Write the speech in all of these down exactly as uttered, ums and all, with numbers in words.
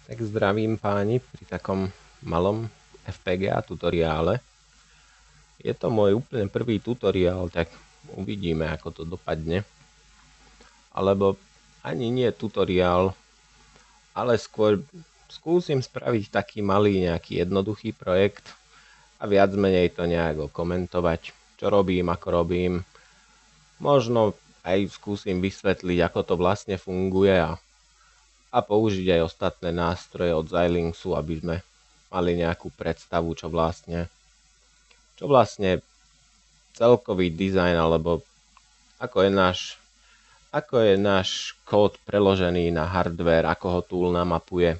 Tak zdravím páni pri takom malom ef pé gé á tutoriále. Je to môj úplne prvý tutoriál, tak uvidíme, ako to dopadne. Alebo ani nie tutoriál, ale skôr skúsim spraviť taký malý nejaký jednoduchý projekt a viac menej to nejak komentovať, čo robím, ako robím. Možno aj skúsim vysvetliť, ako to vlastne funguje a a použiť aj ostatné nástroje od Xilinxu, aby sme mali nejakú predstavu, čo vlastne, čo vlastne celkový dizajn, alebo ako je náš, ako je náš kód preložený na hardware, ako ho tool namapuje.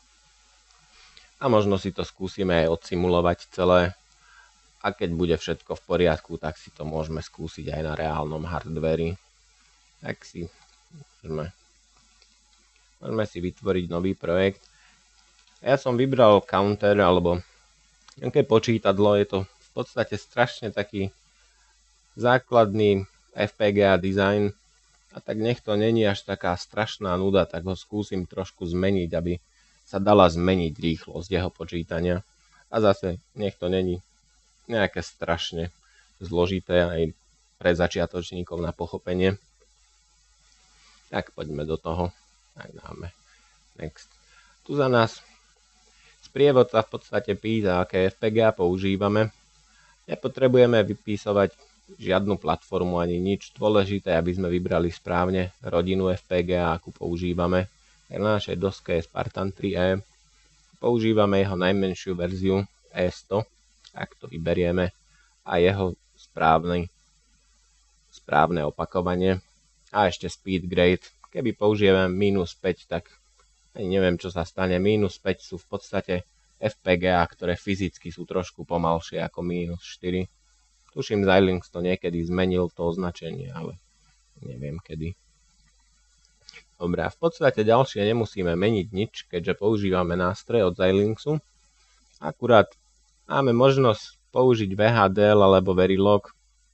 A možno si to skúsime aj odsimulovať celé. A keď bude všetko v poriadku, tak si to môžeme skúsiť aj na reálnom hardveri. Tak si môžeme Môžeme si vytvoriť nový projekt. Ja som vybral counter alebo nejaké počítadlo. Je to v podstate strašne taký základný ef pé gé á design. A tak nech to není až taká strašná nuda, tak ho skúsim trošku zmeniť, aby sa dala zmeniť rýchlosť jeho počítania. A zase nech to není nejaké strašne zložité aj pre začiatočníkov na pochopenie. Tak poďme do toho. Tak dáme next. Tu za nás sprievodca v podstate písa, aké ef pé gé á používame. Nepotrebujeme vypísovať žiadnu platformu ani nič. Dôležité, aby sme vybrali správne rodinu ef pé gé á, akú používame. Na našej doske je Spartan tri é. Používame jeho najmenšiu verziu é sto, ak to vyberieme, a jeho správne, správne opakovanie. A ešte speed grade. Keby použijeme minus päť, tak ani neviem, čo sa stane. Minus päť sú v podstate ef pé gé á, ktoré fyzicky sú trošku pomalšie ako minus štyri. Tuším, Xilinx to niekedy zmenil to označenie, ale neviem kedy. Dobre, a v podstate ďalšie nemusíme meniť nič, keďže používame nástroje od Xilinxu. Akurát máme možnosť použiť vé há dé el alebo Verilog.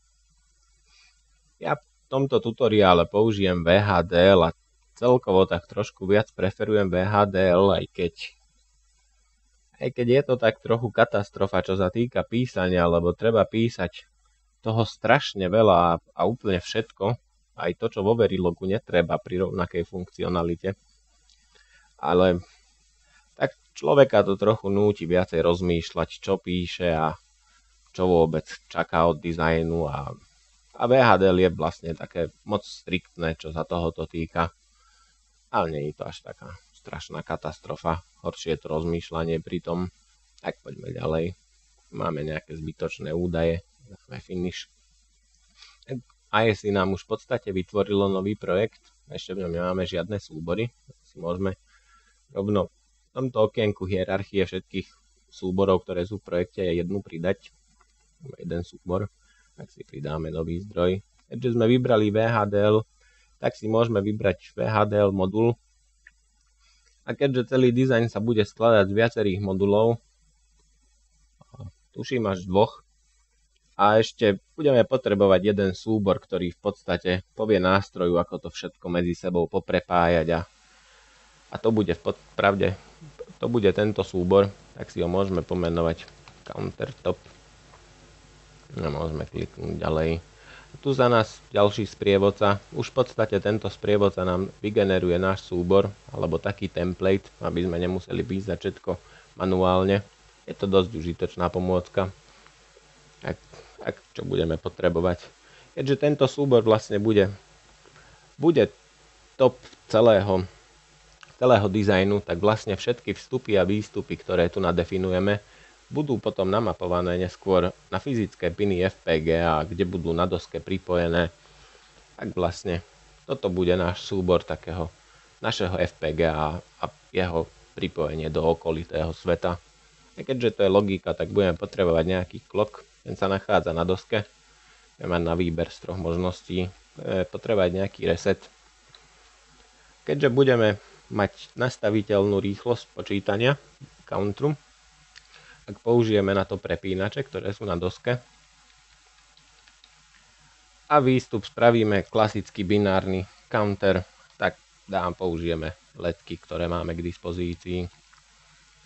Ja v tomto tutoriále použijem vé há dé el a celkovo tak trošku viac preferujem vé há dé el, aj keď, aj keď je to tak trochu katastrofa, čo sa týka písania, lebo treba písať toho strašne veľa a úplne všetko, aj to, čo vo Verilogu netreba pri rovnakej funkcionalite. Ale tak človeka to trochu núti viacej rozmýšľať, čo píše a čo vôbec čaká od dizajnu a A vé há dé el je vlastne také moc striktné, čo sa tohoto týka. Ale nie je to až taká strašná katastrofa. Horšie je to rozmýšľanie pri tom. Tak poďme ďalej. Máme nejaké zbytočné údaje. Dáme finish. í es í nám už v podstate vytvorilo nový projekt. Ešte v ňom nemáme žiadne súbory. Si môžeme rovno v tomto okienku hierarchie všetkých súborov, ktoré sú v projekte, jednu pridať. Jeden súbor. Tak si pridáme nový zdroj. Keďže sme vybrali vé há dé el, tak si môžeme vybrať vé há dé el modul. A keďže celý dizajn sa bude skladať z viacerých modulov, tuším až dvoch, a ešte budeme potrebovať jeden súbor, ktorý v podstate povie nástroju, ako to všetko medzi sebou poprepájať. A, a to bude v pravde, to bude tento súbor, tak si ho môžeme pomenovať countertop. No, môžeme kliknúť ďalej. Tu za nás ďalší sprievodca. Už v podstate tento sprievodca nám vygeneruje náš súbor, alebo taký template, aby sme nemuseli písať všetko manuálne. Je to dosť užitočná pomôcka, ak, ak čo budeme potrebovať. Keďže tento súbor vlastne bude, bude top celého, celého dizajnu, tak vlastne všetky vstupy a výstupy, ktoré tu nadefinujeme, budú potom namapované neskôr na fyzické piny ef pé gé á, kde budú na doske pripojené. Tak vlastne toto bude náš súbor takého našeho ef pé gé á a jeho pripojenie do okolitého sveta. A keďže to je logika, tak budeme potrebovať nejaký clock, ten sa nachádza na doske. Budeme mať na výber z troch možností. Budeme potrebovať nejaký reset. Keďže budeme mať nastaviteľnú rýchlosť počítania counteru, ak použijeme na to prepínače, ktoré sú na doske. A výstup spravíme klasický binárny counter, tak dám použijeme ledky, ktoré máme k dispozícii.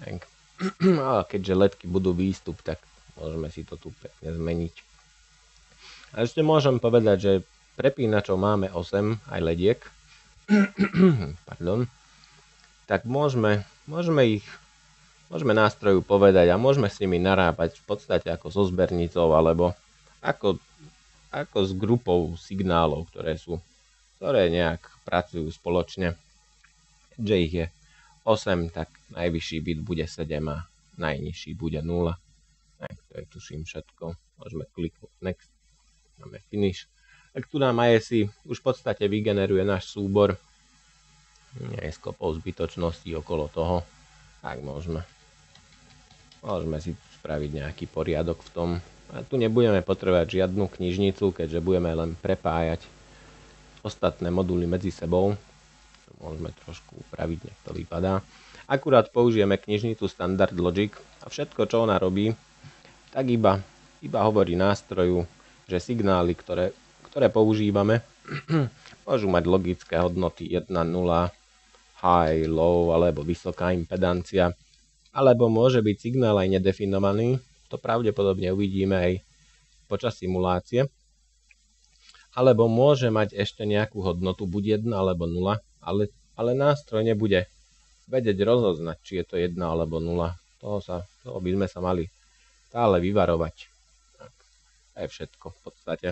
Tak. A keďže ledky budú výstup, tak môžeme si to tu pekne zmeniť. A ešte môžem povedať, že prepínačov máme osem, aj lediek. Pardon. Tak môžeme, môžeme ich, môžeme nástroju povedať a môžeme s nimi narábať v podstate ako so zbernicou, alebo ako, ako s grupou signálov, ktoré sú, ktoré nejak pracujú spoločne. Keďže ich je osem, tak najvyšší bit bude sedem a najnižší bude nula. Tak to je tuším všetko. Môžeme kliknúť next. Máme finish. Tak tu nám I S I už v podstate vygeneruje náš súbor. Nie je skopov zbytočností okolo toho. Tak môžeme. Môžeme si spraviť nejaký poriadok v tom. A tu nebudeme potrebovať žiadnu knižnicu, keďže budeme len prepájať ostatné moduly medzi sebou. To môžeme trošku upraviť, nech to vypadá. Akurát použijeme knižnicu Standard Logic a všetko, čo ona robí, tak iba, iba hovorí nástroju, že signály, ktoré, ktoré používame, môžu mať logické hodnoty jedna, nula, high, low alebo vysoká impedancia, alebo môže byť signál aj nedefinovaný, to pravdepodobne uvidíme aj počas simulácie, alebo môže mať ešte nejakú hodnotu, buď jedna alebo nula, ale, ale nástroj nebude vedieť rozoznať, či je to jedna alebo nula. Toho, sa, toho by sme sa mali stále vyvarovať. Tak, to je všetko v podstate.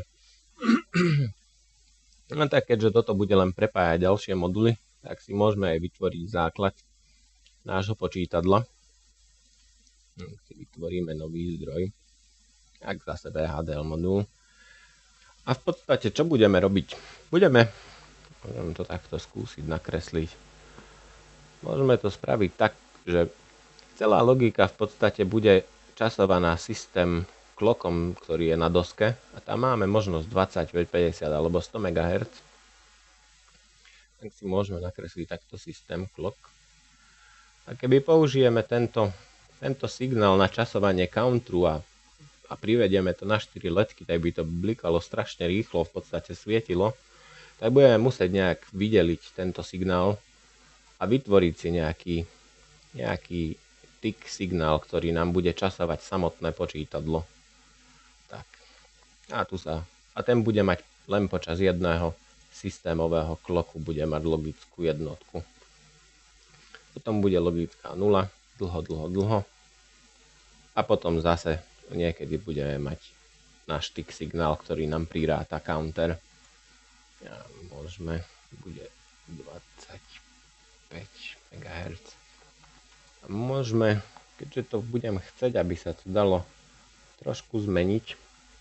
No tak keďže toto bude len prepájať ďalšie moduly, tak si môžeme aj vytvoriť základ nášho počítadla. Si vytvoríme nový zdroj, ak zase V H D L modul. A v podstate čo budeme robiť? Budeme, môžeme to takto skúsiť nakresliť. Môžeme to spraviť tak, že celá logika v podstate bude časovaná systém klokom, ktorý je na doske. A tam máme možnosť dvadsať, päťdesiat alebo sto megahertzov. Tak si môžeme nakresliť takto systém clock. A keby použijeme tento, tento signál na časovanie counteru a, a privedieme to na štyri ledky, tak by to blikalo strašne rýchlo, v podstate svietilo, tak budeme musieť nejak vydeliť tento signál a vytvoriť si nejaký, nejaký tick signál, ktorý nám bude časovať samotné počítadlo. Tak. A, tu sa, a ten bude mať len počas jedného systémového kloku, bude mať logickú jednotku. Potom bude logická nula, dlho, dlho, dlho. A potom zase niekedy budeme mať náš tick signál, ktorý nám priráta counter. Ja, môžeme, bude dvadsaťpäť megahertzov. A môžeme, keďže to budem chcieť, aby sa to dalo trošku zmeniť,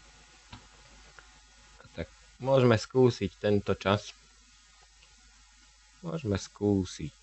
tak môžeme skúsiť tento čas. Môžeme skúsiť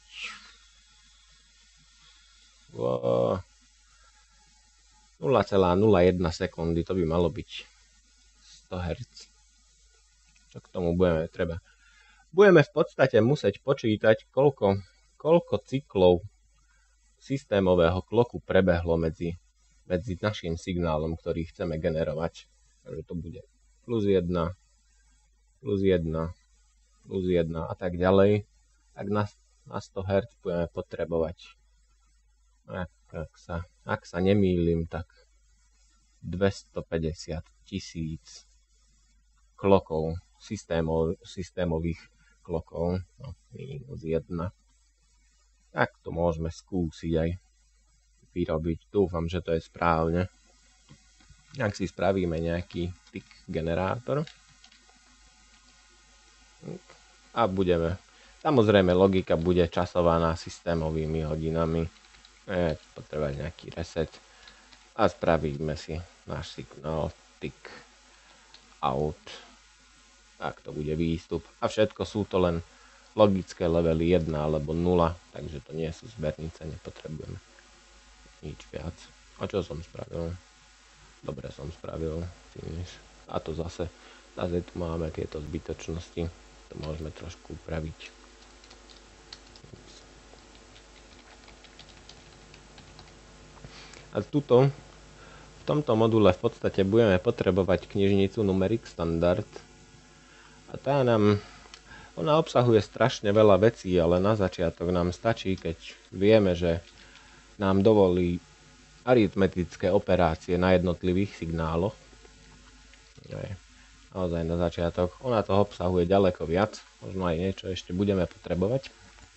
nula celá nula jedna sekundy, to by malo byť sto hertzov. Čo k tomu budeme treba? Budeme v podstate musieť počítať, koľko, koľko cyklov systémového kloku prebehlo medzi, medzi našim signálom, ktorý chceme generovať. Takže to bude plus jedna, plus jedna, plus jedna a tak ďalej. Tak na, na sto hertzov budeme potrebovať, ak, ak, sa, ak sa nemýlim, tak dvestopäťdesiat tisíc klokov, systémov, systémových klokov, no, minus jedna. Tak to môžeme skúsiť aj vyrobiť. Dúfam, že to je správne. Ak si spravíme nejaký tick generátor a budeme, samozrejme logika bude časovaná systémovými hodinami. Je potrebovať nejaký reset a spravíme si náš signál tick out. Tak to bude výstup. A všetko sú to len logické levely jedna alebo nula, takže to nie sú zbernice, nepotrebujeme nič viac. A čo som spravil? Dobre som spravil finish. A to zase, zase tu máme tieto zbytočnosti. To môžeme trošku upraviť. A tuto, v tomto module v podstate budeme potrebovať knižnicu Numeric Standard. A tá nám, ona obsahuje strašne veľa vecí, ale na začiatok nám stačí, keď vieme, že nám dovolí aritmetické operácie na jednotlivých signáloch. Naozaj na začiatok. Ona toho obsahuje ďaleko viac. Možno aj niečo ešte budeme potrebovať.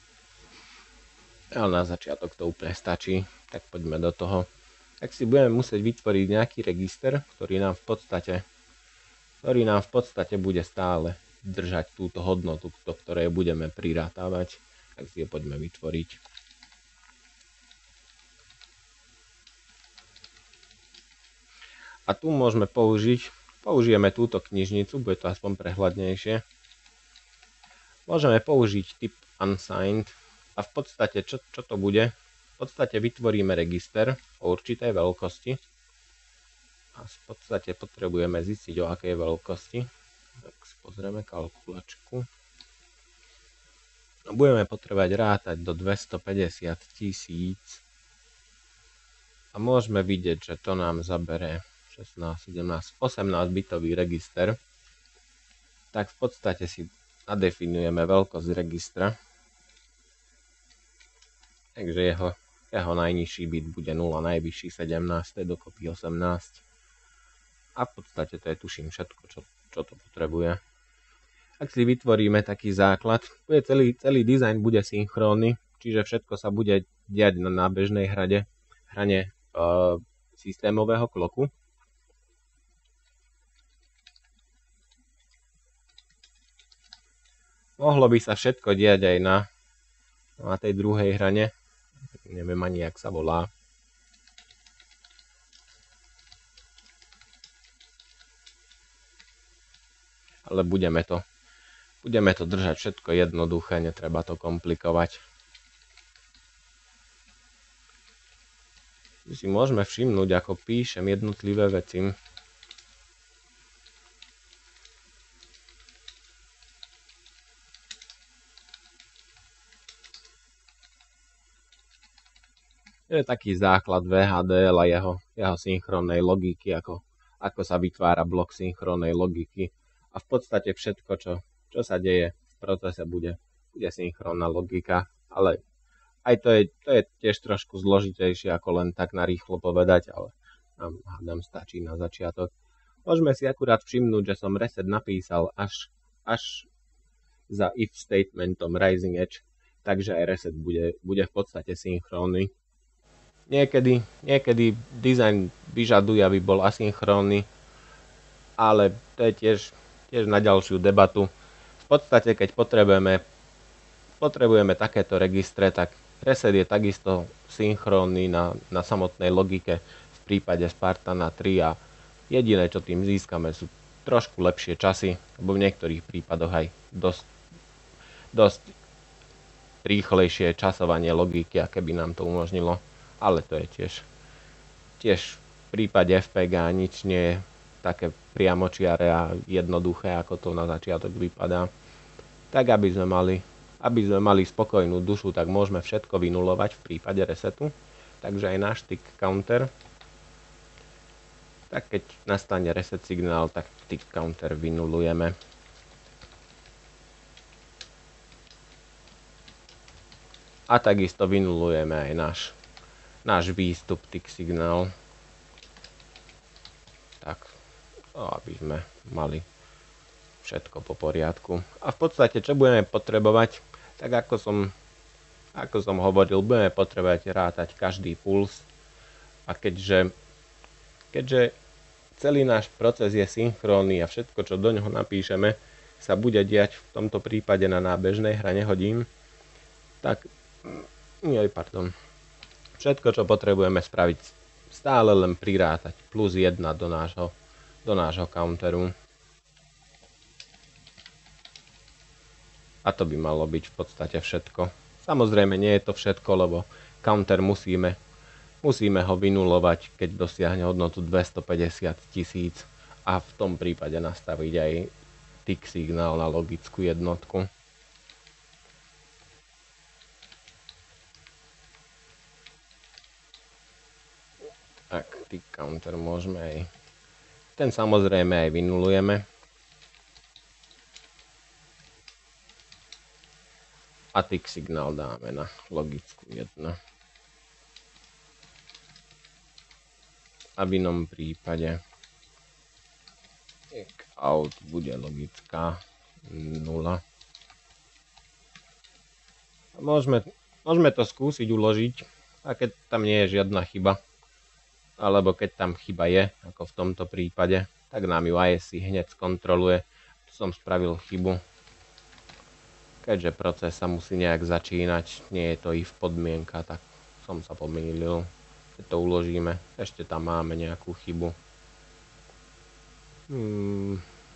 Ale na začiatok to úplne stačí. Tak poďme do toho. Tak si budeme musieť vytvoriť nejaký register, ktorý nám v podstate, ktorý nám v podstate bude stále držať túto hodnotu, do ktorej budeme prirátavať. Tak si ho poďme vytvoriť. A tu môžeme použiť, použijeme túto knižnicu, bude to aspoň prehľadnejšie. Môžeme použiť typ unsigned a v podstate čo, čo to bude? V podstate vytvoríme register o určitej veľkosti a v podstate potrebujeme zistiť, o akej veľkosti. Tak si pozrieme kalkulačku. No, budeme potrebovať rátať do dvestopäťdesiat tisíc a môžeme vidieť, že to nám zabere šestnásť, sedemnásť, osemnásť bitový register. Tak v podstate si nadefinujeme veľkosť registra. Takže jeho, jeho najnižší bit bude nula, najvyšší sedemnásť, dokopy osemnásť. A v podstate to je tuším všetko, čo, čo to potrebuje. Ak si vytvoríme taký základ, bude celý, celý dizajn bude synchrónny, čiže všetko sa bude diať na, na bežnej hrade, hrane e, systémového kloku. Mohlo by sa všetko diať aj na, na tej druhej hrane. Neviem ani, jak sa volá. Ale budeme to, budeme to držať všetko jednoduché, netreba to komplikovať. Si môžeme všimnúť, ako píšem jednotlivé veci. To je taký základ vé há dé el a jeho, jeho synchronnej logiky, ako, ako sa vytvára blok synchronnej logiky. A v podstate všetko, čo, čo sa deje v procese, bude, bude synchronná logika. Ale aj to je, to je tiež trošku zložitejšie, ako len tak narýchlo povedať, ale nám, hádam, stačí na začiatok. Môžeme si akurát všimnúť, že som reset napísal až, až za if statementom rising edge, takže aj reset bude, bude v podstate synchrónny. Niekedy, niekedy dizajn vyžaduje, aby bol asynchrónny, ale to je tiež, tiež na ďalšiu debatu. V podstate, keď potrebujeme, potrebujeme takéto registre, tak reset je takisto synchrónny na, na samotnej logike v prípade Spartana tri a jediné, čo tým získame, sú trošku lepšie časy, lebo v niektorých prípadoch aj dosť, dosť rýchlejšie časovanie logiky, aké by nám to umožnilo. Ale to je tiež, tiež v prípade ef pé gé nič nie je také priamočiare a jednoduché, ako to na začiatok vypadá. Tak aby sme mali, aby sme mali spokojnú dušu, tak môžeme všetko vynulovať v prípade resetu. Takže aj náš tick counter. Tak keď nastane reset signál, tak tick counter vynulujeme. A takisto vynulujeme aj náš náš výstup tick signál. Tak, aby sme mali všetko po poriadku. A v podstate, čo budeme potrebovať, tak ako som, ako som hovoril, budeme potrebovať rátať každý puls. A keďže, keďže celý náš proces je synchrónny a všetko, čo do ňoho napíšeme, sa bude diať v tomto prípade na nábežnej hrane hodín, tak, joj, pardon, všetko, čo potrebujeme spraviť, stále len prirátať plus jedna do nášho, do nášho counteru. A to by malo byť v podstate všetko. Samozrejme, nie je to všetko, lebo counter musíme, musíme ho vynulovať, keď dosiahne hodnotu dvestopäťdesiat tisíc a v tom prípade nastaviť aj tick signál na logickú jednotku. Tak, tick counter môžeme aj... Ten samozrejme aj vynulujeme. A tick signál dáme na logickú jednu. aby v inom prípade out bude logická nula. Môžeme, môžeme to skúsiť uložiť, a keď tam nie je žiadna chyba, alebo keď tam chyba je, ako v tomto prípade, tak nám ju I S C hneď skontroluje. Tu som spravil chybu. Keďže proces sa musí nejak začínať, nie je to if podmienka, tak som sa pomýlil. Keď to uložíme, ešte tam máme nejakú chybu. Hmm.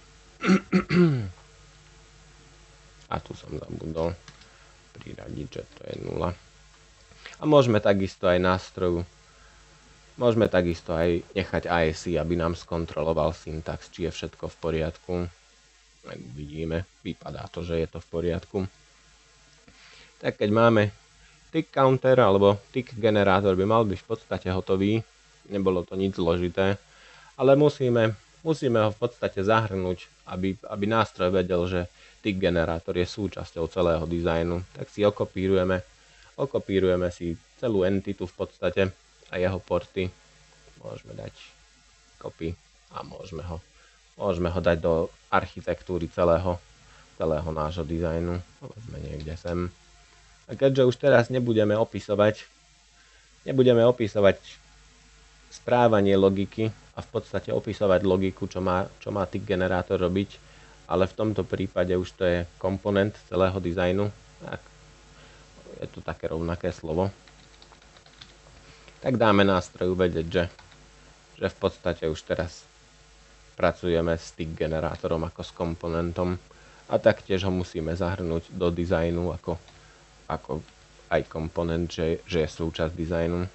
A tu som zabudol priradiť, že to je nula. A môžeme takisto aj nástroju, môžeme takisto aj nechať I S C, aby nám skontroloval syntax, či je všetko v poriadku. Vidíme, vypadá to, že je to v poriadku. Tak keď máme tick counter alebo tick generátor, by mal byť v podstate hotový. Nebolo to nič zložité, ale musíme, musíme ho v podstate zahrnúť, aby, aby nástroj vedel, že tick generátor je súčasťou celého dizajnu. Tak si okopírujeme, okopírujeme si celú entitu v podstate a jeho porty. Môžeme dať copy a môžeme ho Môžeme ho dať do architektúry celého, celého nášho dizajnu. Povedzme niekde sem. A keďže už teraz nebudeme opisovať, nebudeme opisovať správanie logiky a v podstate opisovať logiku, čo má, čo má tick generátor robiť, ale v tomto prípade už to je komponent celého dizajnu. Tak, je to také rovnaké slovo. Tak dáme nástroju vedieť, že, že v podstate už teraz pracujeme s tick generátorom ako s komponentom a taktiež ho musíme zahrnúť do dizajnu ako, ako aj komponent, že, že je súčasť dizajnu.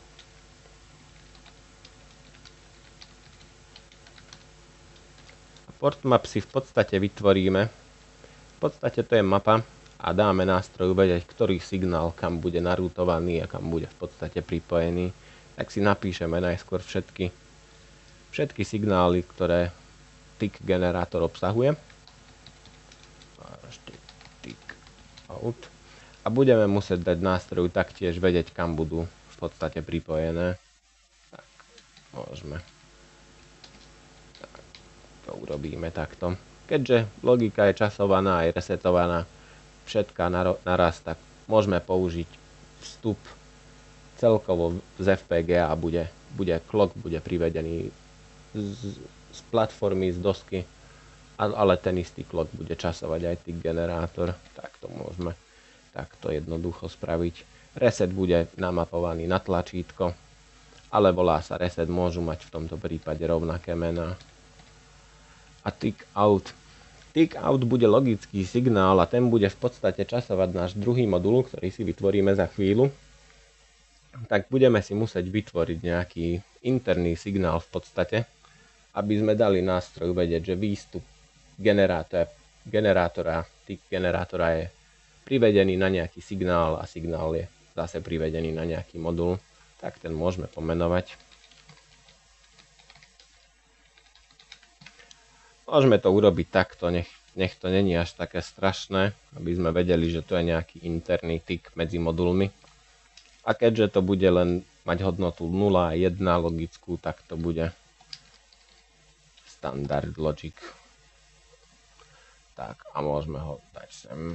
Port map si v podstate vytvoríme. V podstate to je mapa a dáme nástroju vedieť, ktorý signál kam bude narútovaný a kam bude v podstate pripojený. Tak si napíšeme najskôr všetky, všetky signály, ktoré tick generátor obsahuje. A ešte tick out. A budeme musieť dať nástroju taktiež vedieť, kam budú v podstate pripojené. Tak, môžeme. Tak, to urobíme takto. Keďže logika je časovaná aj resetovaná, všetká naraz, tak môžeme použiť vstup celkovo z F P G A a bude, bude clock bude privedený z, z platformy, z dosky, ale ten istý clock bude časovať aj tick generátor. Tak to môžeme takto jednoducho spraviť. Reset bude namapovaný na tlačítko, ale volá sa reset, môžu mať v tomto prípade rovnaké mená. A tick out. Tick out bude logický signál a ten bude v podstate časovať náš druhý modul, ktorý si vytvoríme za chvíľu. Tak budeme si musieť vytvoriť nejaký interný signál v podstate, aby sme dali nástroju vedieť, že výstup generátora, generátora, tick generátora je privedený na nejaký signál a signál je zase privedený na nejaký modul. Tak ten môžeme pomenovať. Môžeme to urobiť takto, nech, nech to není až také strašné, aby sme vedeli, že to je nejaký interný tick medzi modulmi. A keďže to bude len mať hodnotu nula a jedna logickú, tak to bude standard logic. Tak a môžeme ho dať sem.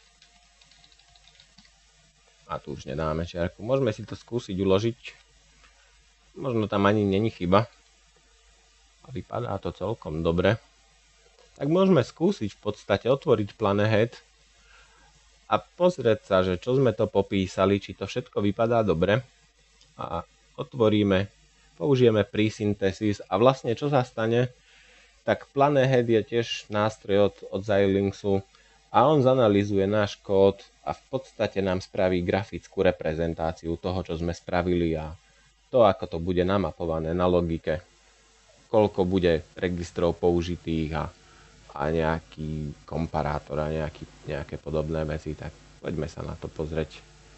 A tu už nedáme čiarku. Môžeme si to skúsiť uložiť. Možno tam ani není chyba. A vypadá to celkom dobre. Tak môžeme skúsiť v podstate otvoriť Planehead a pozrieť sa, že čo sme to popísali, či to všetko vypadá dobre. A otvoríme, použijeme presynthesis a vlastne čo sa stane, tak Planehead je tiež nástroj od, od Xilinxu a on zanalizuje náš kód a v podstate nám spraví grafickú reprezentáciu toho, čo sme spravili a to, ako to bude namapované na logike, koľko bude registrov použitých a, a nejaký komparátor a nejaký, nejaké podobné veci, tak poďme sa na to pozrieť.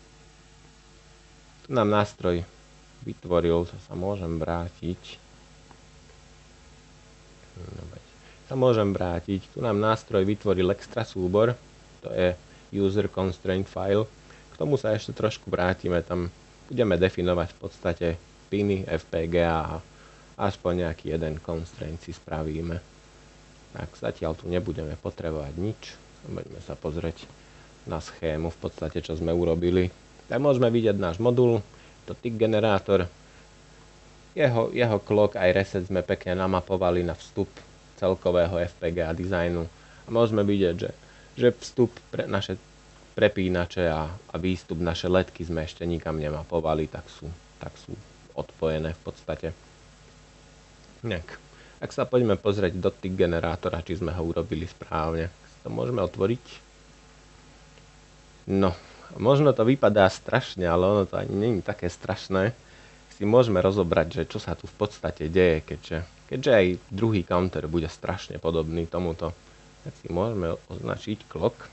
Tu nám nástroj vytvoril, to sa môžem vrátiť. sa môžem vrátiť. Tu nám nástroj vytvoril extra súbor, to je user constraint file. K tomu sa ešte trošku vrátime, tam budeme definovať v podstate piny F P G A Aspoň nejaký jeden constraint si spravíme. Tak zatiaľ tu nebudeme potrebovať nič. Poďme sa pozrieť na schému v podstate, čo sme urobili. Tak môžeme vidieť náš modul, to tick generátor. Jeho, jeho clock aj reset sme pekne namapovali na vstup celkového ef pé gé a dizajnu. A môžeme vidieť, že, že vstup pre naše prepínače a, a výstup naše ledky sme ešte nikam nemapovali, tak sú, tak sú odpojené v podstate. Tak. Ak sa poďme pozrieť do tick generátora, či sme ho urobili správne. To môžeme otvoriť. No, možno to vypadá strašne, ale ono to ani nie je také strašné. Si môžeme rozobrať, že čo sa tu v podstate deje, keďže, keďže aj druhý counter bude strašne podobný tomuto. Tak si môžeme označiť clock.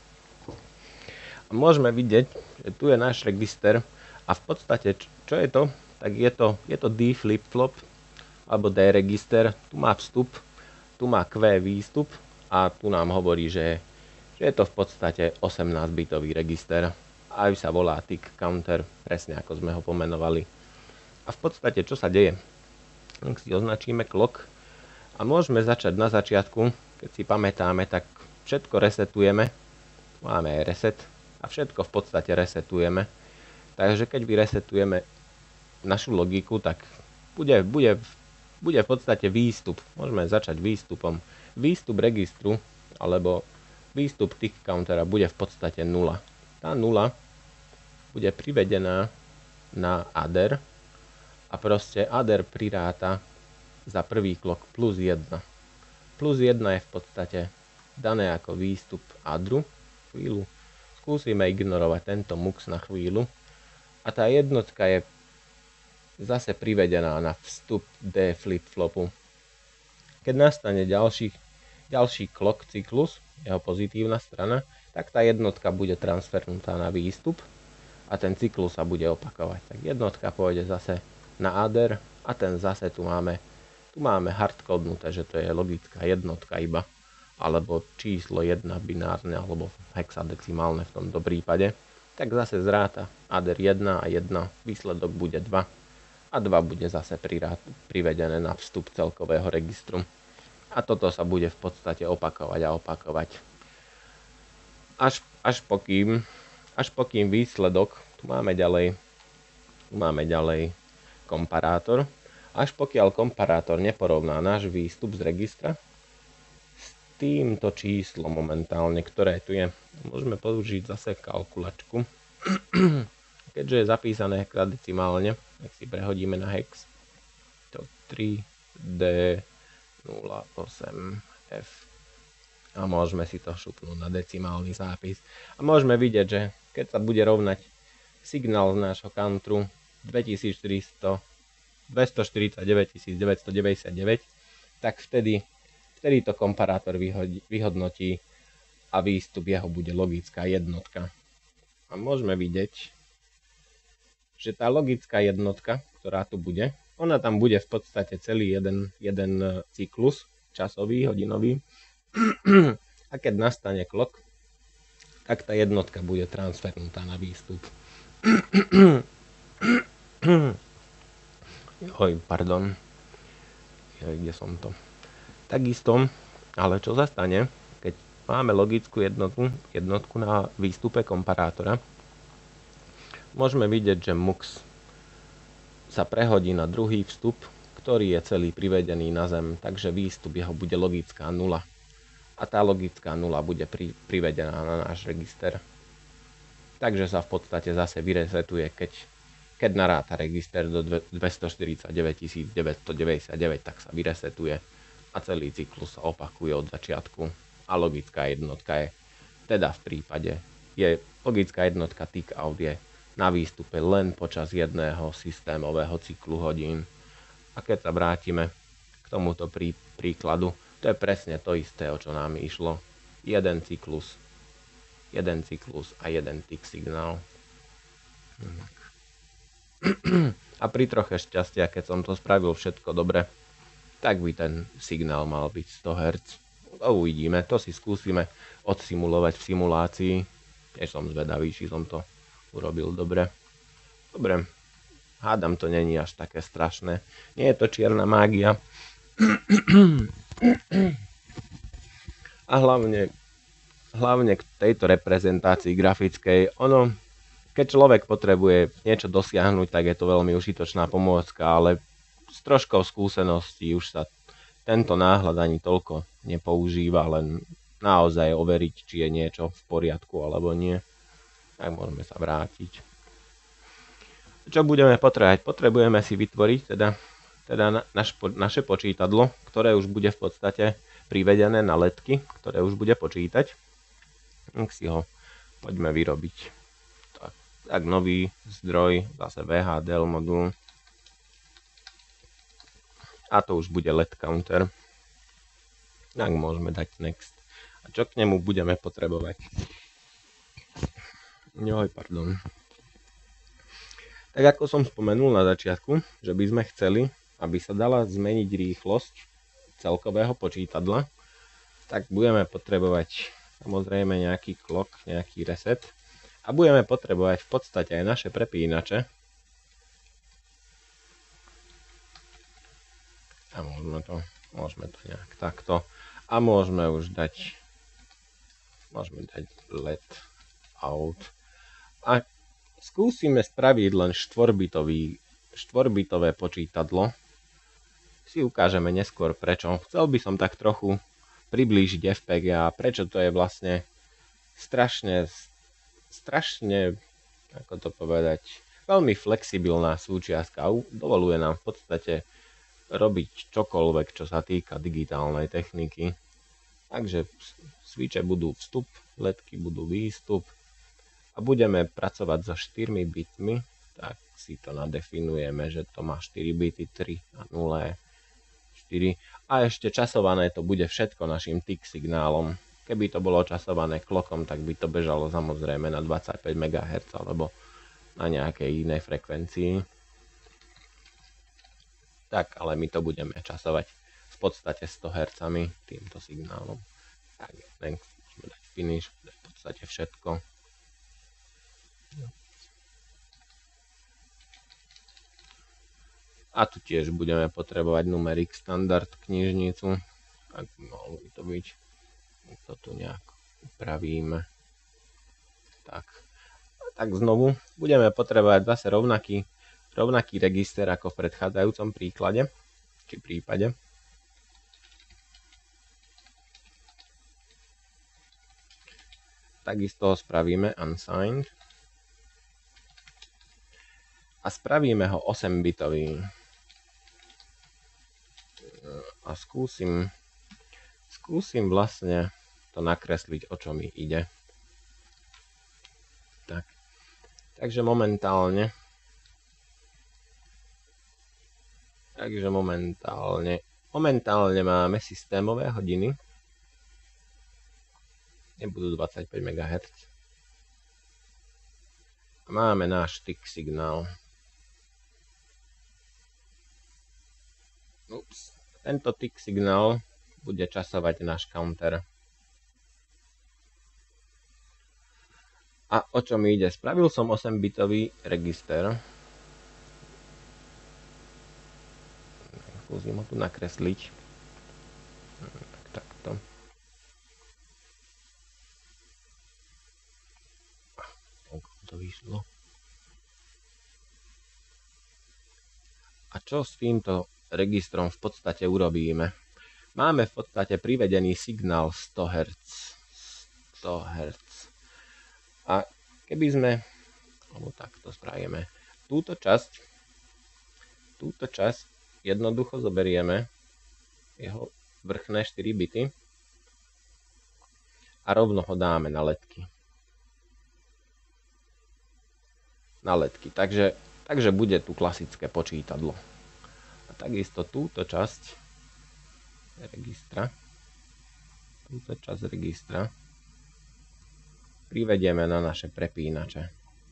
A môžeme vidieť, že tu je náš register a v podstate, čo je to? Tak je to, je to D flip-flop, alebo D register, tu má vstup, tu má Q výstup a tu nám hovorí, že, že je to v podstate osemnásťbitový register. Aj sa volá tick counter, presne ako sme ho pomenovali. A v podstate, čo sa deje? Tak si označíme clock a môžeme začať na začiatku, keď si pamätáme, tak všetko resetujeme. Máme aj reset a všetko v podstate resetujeme. Takže keď vyresetujeme našu logiku, tak bude, bude bude v podstate výstup. Môžeme začať výstupom. Výstup registru, alebo výstup tick countera bude v podstate nula. Tá nula bude privedená na adder a proste adder priráta za prvý clock plus jedna. Plus jedna je v podstate dané ako výstup adderu. Chvíľu skúsime ignorovať tento mux na chvíľu. A tá jednotka je zase privedená na vstup D flip-flopu. Keď nastane ďalší, ďalší clock cyklus, jeho pozitívna strana, tak tá jednotka bude transfernutá na výstup a ten cyklus sa bude opakovať. Tak jednotka pôjde zase na adder a ten zase tu máme, tu máme hardcodnuté, že to je logická jednotka iba, alebo číslo jedna binárne, alebo hexadecimálne v tomto prípade. Tak zase zráta adder jedna a jedna, výsledok bude dva. A dva bude zase privedené na vstup celkového registru. A toto sa bude v podstate opakovať a opakovať. Až, až, pokým, až pokým výsledok, tu máme ďalej, tu máme ďalej komparátor, až pokiaľ komparátor neporovná náš výstup z registra s týmto číslom momentálne, ktoré tu je. Môžeme použiť zase kalkulačku. Keďže je zapísané hexadecimálne, tak si prehodíme na hex. To tri D nula osem F. A môžeme si to šupnúť na decimálny zápis. A môžeme vidieť, že keď sa bude rovnať signál z nášho counteru dvestoštyridsaťdeväť tisíc deväťstodeväťdesiatdeväť, tak vtedy, vtedy to komparátor vyhodí, vyhodnotí a výstup jeho bude logická jednotka. A môžeme vidieť, že tá logická jednotka, ktorá tu bude, ona tam bude v podstate celý jeden, jeden cyklus časový, hodinový. A keď nastane clock, tak tá jednotka bude transfernutá na výstup. Oj, pardon. Kde som to? Takisto, ale čo sa stane, keď máme logickú jednotku, jednotku na výstupe komparátora, môžeme vidieť, že mux sa prehodí na druhý vstup, ktorý je celý privedený na zem, takže výstup jeho bude logická nula. A tá logická nula bude pri, privedená na náš register. Takže sa v podstate zase vyresetuje, keď, keď naráta register do dvestoštyridsaťdeväť tisíc deväťstodeväťdesiatdeväť, tak sa vyresetuje a celý cyklus sa opakuje od začiatku. A logická jednotka je, teda v prípade, je logická jednotka tick out je na výstupe len počas jedného systémového cyklu hodín. A keď sa vrátime k tomuto prí, príkladu, to je presne to isté, o čo nám išlo. Jeden cyklus, jeden cyklus a jeden tick signál. A pri troche šťastia, keď som to spravil všetko dobre, tak by ten signál mal byť sto hertz. To uvidíme, to si skúsime odsimulovať v simulácii. Tiež som zvedavý, či som to urobil dobre. Dobre, hádam to není až také strašné. Nie je to čierna mágia. A hlavne, hlavne k tejto reprezentácii grafickej, ono, keď človek potrebuje niečo dosiahnuť, tak je to veľmi užitočná pomôcka, ale s troškou skúseností už sa tento náhľad ani toľko nepoužíva, len naozaj overiť, či je niečo v poriadku alebo nie. Tak môžeme sa vrátiť. Čo budeme potrebovať? Potrebujeme si vytvoriť teda, teda naš, naše počítadlo, ktoré už bude v podstate privedené na ledky, ktoré už bude počítať. Tak si ho poďme vyrobiť. Tak, tak nový zdroj, zase vé há dé el modul. A to už bude el é dé counter. Tak môžeme dať next. A čo k nemu budeme potrebovať? Joj, pardon. Tak ako som spomenul na začiatku, že by sme chceli, aby sa dala zmeniť rýchlosť celkového počítadla, tak budeme potrebovať samozrejme nejaký clock, nejaký reset a budeme potrebovať v podstate aj naše prepínače. A môžeme to, môžeme to nejak takto. A môžeme už dať, môžeme dať el é dé out. A skúsime spraviť len štvorbitový, štvorbitové počítadlo. Si ukážeme neskôr prečo. Chcel by som tak trochu priblížiť ef pé gé a prečo to je vlastne strašne, strašne, ako to povedať, veľmi flexibilná súčiastka. Dovoluje nám v podstate robiť čokoľvek, čo sa týka digitálnej techniky. Takže switche budú vstup, ledky budú výstup a budeme pracovať so štyrmi bitmi, tak si to nadefinujeme, že to má štyri bity, tri a nula, štyri a ešte časované to bude všetko našim tick signálom. Keby to bolo časované klokom, tak by to bežalo samozrejme na dvadsaťpäť megahertzov alebo na nejakej inej frekvencii. Tak, ale my to budeme časovať v podstate sto hertzami týmto signálom. Tak, next, môžeme dať finish, to je v podstate všetko. A tu tiež budeme potrebovať numeric standard knižnicu. Tak mohlo by to byť. To tu nejak upravíme. Tak. Tak znovu budeme potrebovať zase rovnaký, rovnaký register ako v predchádzajúcom príklade, či prípade. Takisto ho spravíme unsigned. A spravíme ho osem bitový. A skúsim, skúsim vlastne to nakresliť, o čo mi ide. Tak. Takže momentálne Takže momentálne momentálne máme systémové hodiny. Nebudú dvadsaťpäť megahertzov. A máme náš tick signál. Ups. Tento tick signál bude časovať náš counter. A o čo mi ide? Spravil som osem bitový register. Skúsim ho tu nakresliť. Tak, takto. To vyšlo. A čo s týmto registrom v podstate urobíme? Máme v podstate privedený signál sto hertzov. sto hertzov. A keby sme, alebo takto spravíme, túto časť, túto časť jednoducho zoberieme, jeho vrchné štyri bity a rovno ho dáme na ledky. Na ledky. Takže, takže bude tu klasické počítadlo. A takisto túto časť registra, túto časť registra privedieme na naše prepínače.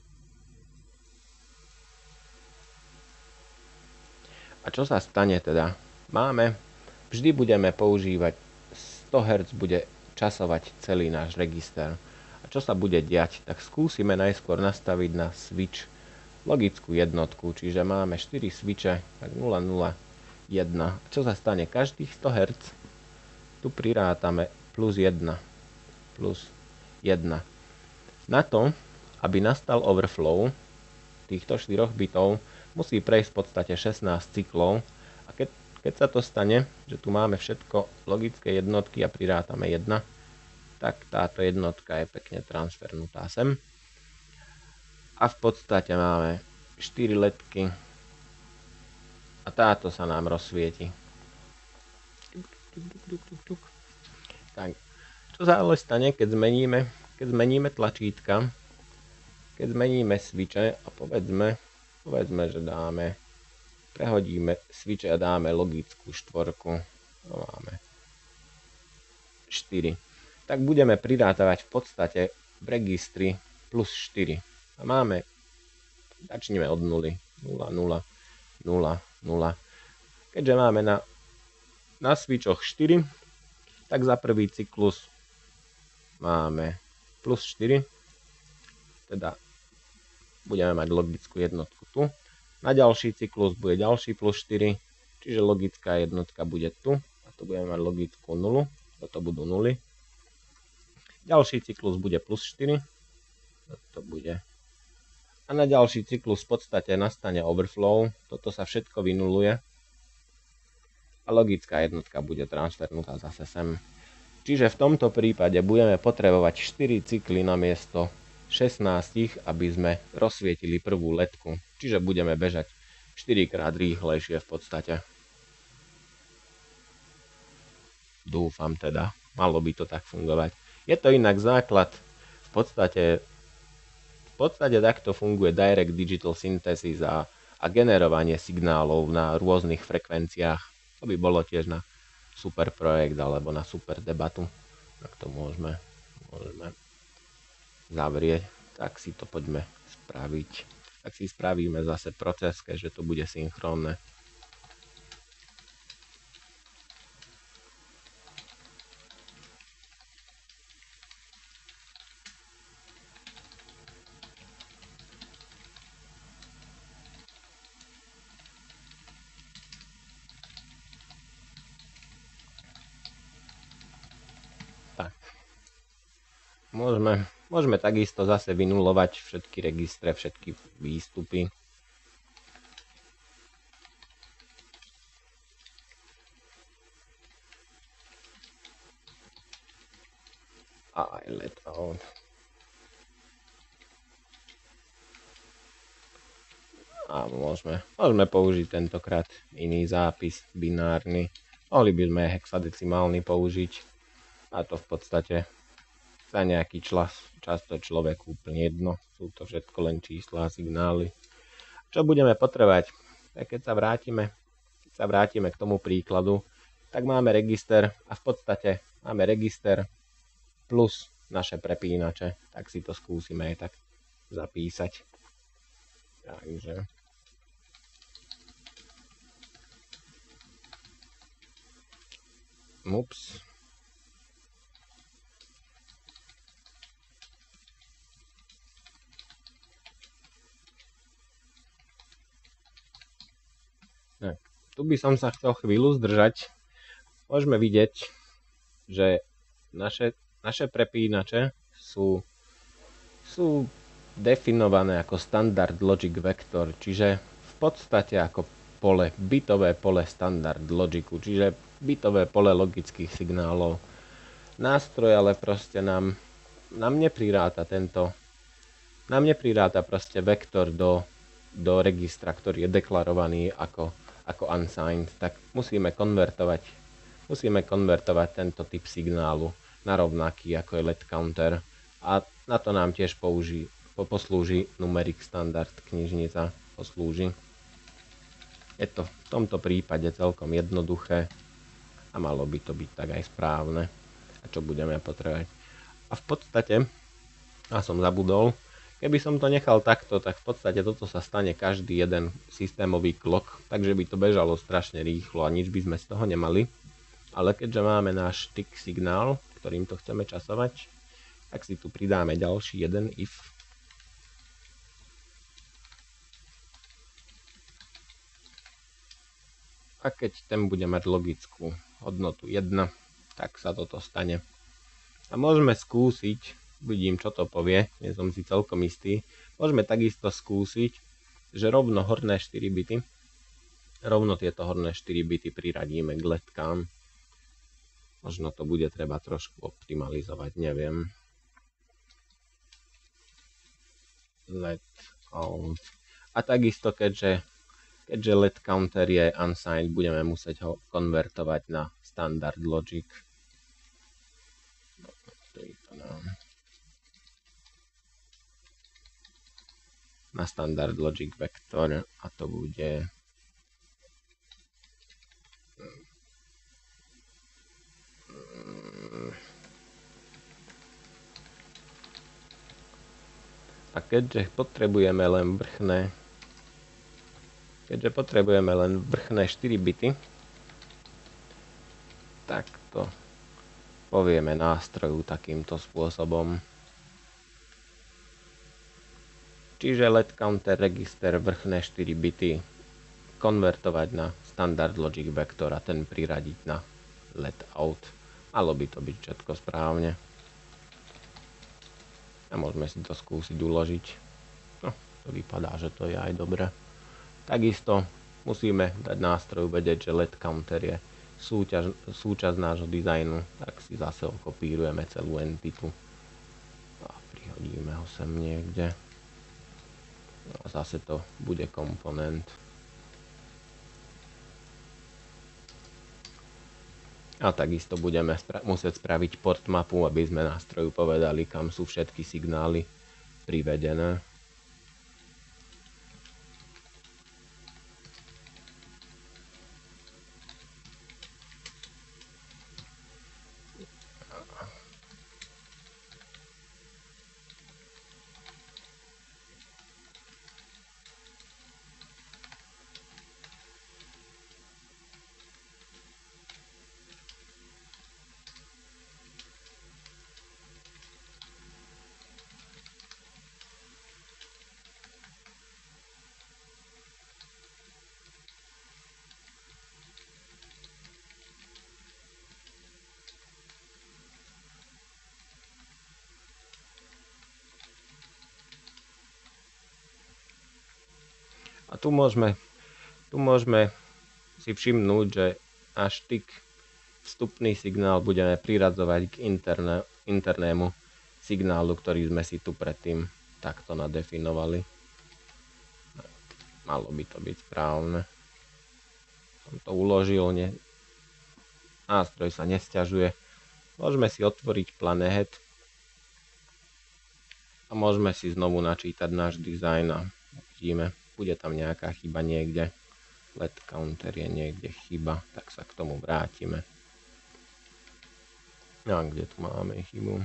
A čo sa stane teda? Máme, vždy budeme používať sto hertzov, bude časovať celý náš register. A čo sa bude diať? Tak skúsime najskôr nastaviť na switch logickú jednotku, čiže máme štyri switche, tak nula, nula, jeden. Čo sa stane? Každých sto hertz tu prirátame plus jeden. Plus jeden. Na to, aby nastal overflow týchto štyroch bitov, musí prejsť v podstate šestnásť cyklov. A keď, keď sa to stane, že tu máme všetko logické jednotky a prirátame jedna, tak táto jednotka je pekne transfernutá sem. A v podstate máme štyri ledky a táto sa nám rozsvieti. Tak, čo sa ale stane, keď zmeníme, keď zmeníme tlačítka, keď zmeníme switche a povedzme, povedzme, že dáme, prehodíme switche a dáme logickú štvorku, no máme štyri. Tak budeme prirátavať v podstate v registri plus štyri. A máme, začneme od nuly, nula, nula, nula, nula. Keďže máme na, na switchoch štyri, tak za prvý cyklus máme plus štyri, teda budeme mať logickú jednotku tu. Na ďalší cyklus bude ďalší plus štyri, čiže logická jednotka bude tu. A tu budeme mať logickú nulu, toto budú nuly. Ďalší cyklus bude plus štyri, toto bude. A na ďalší cyklus v podstate nastane overflow, toto sa všetko vynuluje. A logická jednotka bude transfernutá zase sem. Čiže v tomto prípade budeme potrebovať štyri cykly namiesto šestnásť, aby sme rozsvietili prvú ledku. Čiže budeme bežať štyri krát rýchlejšie v podstate. Dúfam teda, malo by to tak fungovať. Je to inak základ, v podstate, v podstate takto funguje Direct Digital Synthesis a, a generovanie signálov na rôznych frekvenciách. To by bolo tiež na super projekt alebo na super debatu. Tak to môžeme, môžeme zavrieť. Tak si to poďme spraviť. Tak si spravíme zase proces, keďže to bude synchronné. Tak. Môžeme, môžeme takisto zase vynulovať všetky registre, všetky výstupy. A aj let out. A môžeme, môžeme použiť tentokrát iný zápis, binárny. Mohli by sme hexadecimálny použiť. A to v podstate za nejaký čas, čas to človeku úplne jedno. Sú to všetko len čísla a signály. Čo budeme potrebovať? Tak keď sa vrátime, keď sa vrátime k tomu príkladu, tak máme register a v podstate máme register plus naše prepínače. Tak si to skúsime aj tak zapísať. Takže ups. Tak, tu by som sa chcel chvíľu zdržať. Môžeme vidieť, že naše, naše prepínače sú, sú definované ako standard logic vector, čiže v podstate ako pole, bitové pole standard logiku, čiže bitové pole logických signálov. Nástroj ale proste nám, nám nepriráta tento, nám nepriráta proste vektor do, do registra, ktorý je deklarovaný ako ako unsigned, tak musíme konvertovať, musíme konvertovať tento typ signálu na rovnaký ako je let counter a na to nám tiež použí, po, poslúži numeric standard knižnica, poslúži. Je to v tomto prípade celkom jednoduché a malo by to byť tak aj správne. A čo budeme potrebovať? A v podstate, ja som zabudol, keby som to nechal takto, tak v podstate toto sa stane každý jeden systémový klok, takže by to bežalo strašne rýchlo a nič by sme z toho nemali. Ale keďže máme náš tick signál, ktorým to chceme časovať, tak si tu pridáme ďalší jeden if. A keď ten bude mať logickú hodnotu jeden, tak sa toto stane. A môžeme skúsiť, vidím čo to povie, nie som si celkom istý, môžeme takisto skúsiť, že rovno horné štyri bity, rovno tieto horné štyri bity priradíme k letkám. Možno to bude treba trošku optimalizovať, neviem. Let out. A takisto, keďže, keďže let counter je unsigned, budeme musieť ho konvertovať na standard logic. Na standard logic vector a to bude a keďže potrebujeme len vrchné keďže potrebujeme len vrchné štyri bity, tak to povieme nástroju takýmto spôsobom. Čiže let counter register vrchné štyri bity konvertovať na standard logic vector a ten priradiť na let out. Malo by to byť všetko správne. A môžeme si to skúsiť uložiť. No, to vypadá, že to je aj dobre. Takisto musíme dať nástroju vedieť, že let counter je súťaž, súčasť nášho dizajnu. Tak si zase okopírujeme celú entitu. A prihodíme ho sem niekde. A zase to bude komponent. A takisto budeme spra- musieť spraviť port mapu, aby sme nástroju povedali, kam sú všetky signály privedené. A tu môžeme, tu môžeme si všimnúť, že náš styk vstupný signál budeme priradzovať k interné, internému signálu, ktorý sme si tu predtým takto nadefinovali. Malo by to byť správne. Som to uložil, ne... nástroj sa nesťažuje. Môžeme si otvoriť Planehead a môžeme si znovu načítať náš dizajn a vidíme, bude tam nejaká chyba niekde. Let counter je niekde chyba, tak sa k tomu vrátime. A kde tu máme chybu?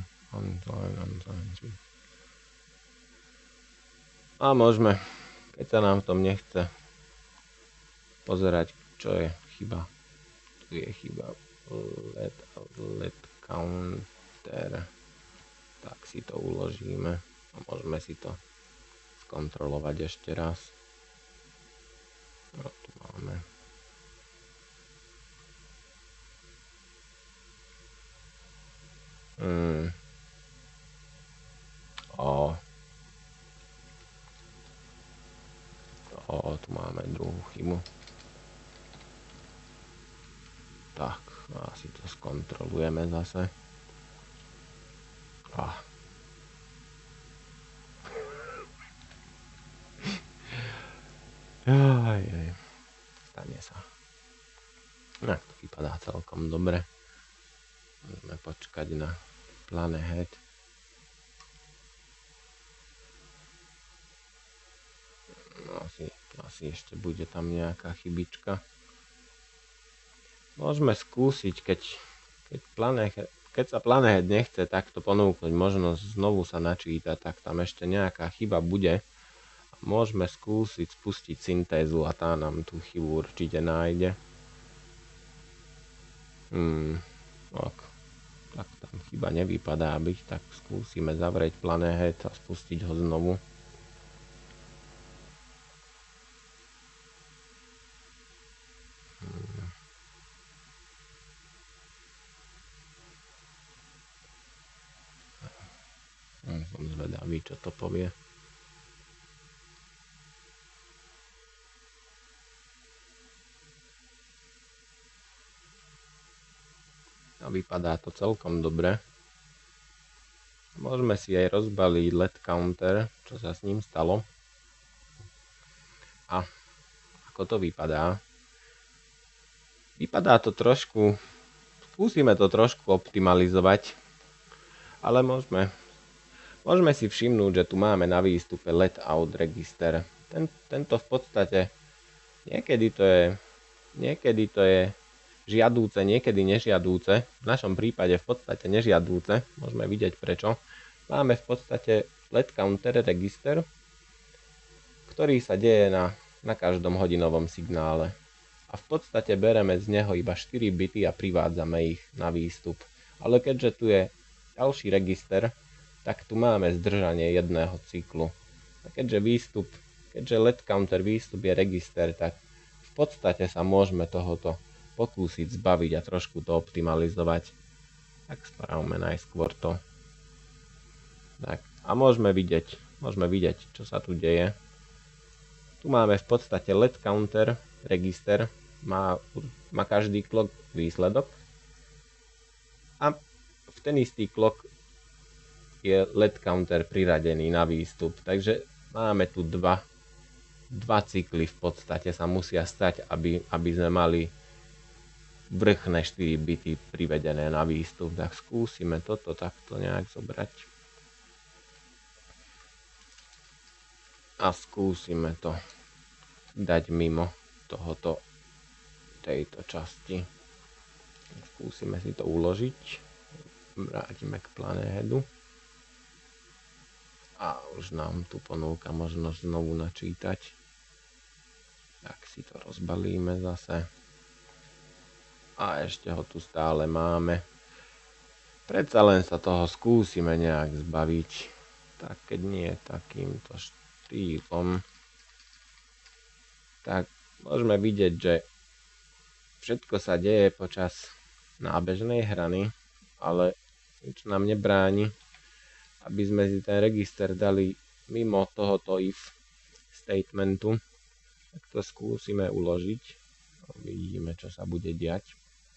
A môžeme, keď sa nám v tom nechce pozerať, čo je chyba. Tu je chyba. Let, let counter. Tak si to uložíme. A môžeme si to skontrolovať ešte raz. No, tu máme. Hmm. O. O, tu máme druhú chybu. Tak, asi to skontrolujeme zase. Ah. Aj, aj. Stane sa. No, to vypadá celkom dobre. Môžeme počkať na Planehead. No, asi, asi ešte bude tam nejaká chybička. Môžeme skúsiť, keď, keď, Planehead, keď sa Planehead nechce takto ponúknuť možnosť znovu sa načítať, tak tam ešte nejaká chyba bude. Môžeme skúsiť spustiť syntézu a tá nám tú chybu určite nájde. Hmm, ok. Tak tam chyba nevypadá byť, tak skúsime zavrieť Planehead a spustiť ho znovu. Hmm. Som zvedavý, čo to povie. A vypadá to celkom dobre. Môžeme si aj rozbaliť L E D counter, čo sa s ním stalo. A ako to vypadá? Vypadá to trošku, skúsime to trošku optimalizovať, ale môžeme, môžeme si všimnúť, že tu máme na výstupe L E D out register. Ten, tento v podstate, niekedy to je, niekedy to je žiadúce, niekedy nežiadúce. V našom prípade v podstate nežiadúce, môžeme vidieť prečo. Máme v podstate L E D counter register, ktorý sa deje na, na každom hodinovom signále. A v podstate bereme z neho iba štyri bity a privádzame ich na výstup. Ale keďže tu je ďalší register, tak tu máme zdržanie jedného cyklu. A keďže výstup, keďže L E D counter výstup je register, tak v podstate sa môžeme tohoto pokúsiť zbaviť a trošku to optimalizovať. Tak spravme najskôr to. Tak, a môžeme vidieť, môžeme vidieť, čo sa tu deje. Tu máme v podstate L E D counter register, má, má každý clock výsledok a v ten istý clock je L E D counter priradený na výstup. Takže máme tu dva, dva cykly v podstate sa musia stať, aby, aby sme mali vrchné štyri bity privedené na výstup. Tak skúsime toto takto nejak zobrať. A skúsime to dať mimo tohoto, tejto časti. Skúsime si to uložiť. Vrátime k Planeheadu. A už nám tu ponúka možnosť znovu načítať. Tak si to rozbalíme zase. A ešte ho tu stále máme. Predsa len sa toho skúsime nejak zbaviť. Tak keď nie takýmto štýlom, tak môžeme vidieť, že všetko sa deje počas nábežnej hrany, ale nič nám nebráni, aby sme si ten register dali mimo tohoto if statementu. Tak to skúsime uložiť. Vidíme, čo sa bude diať.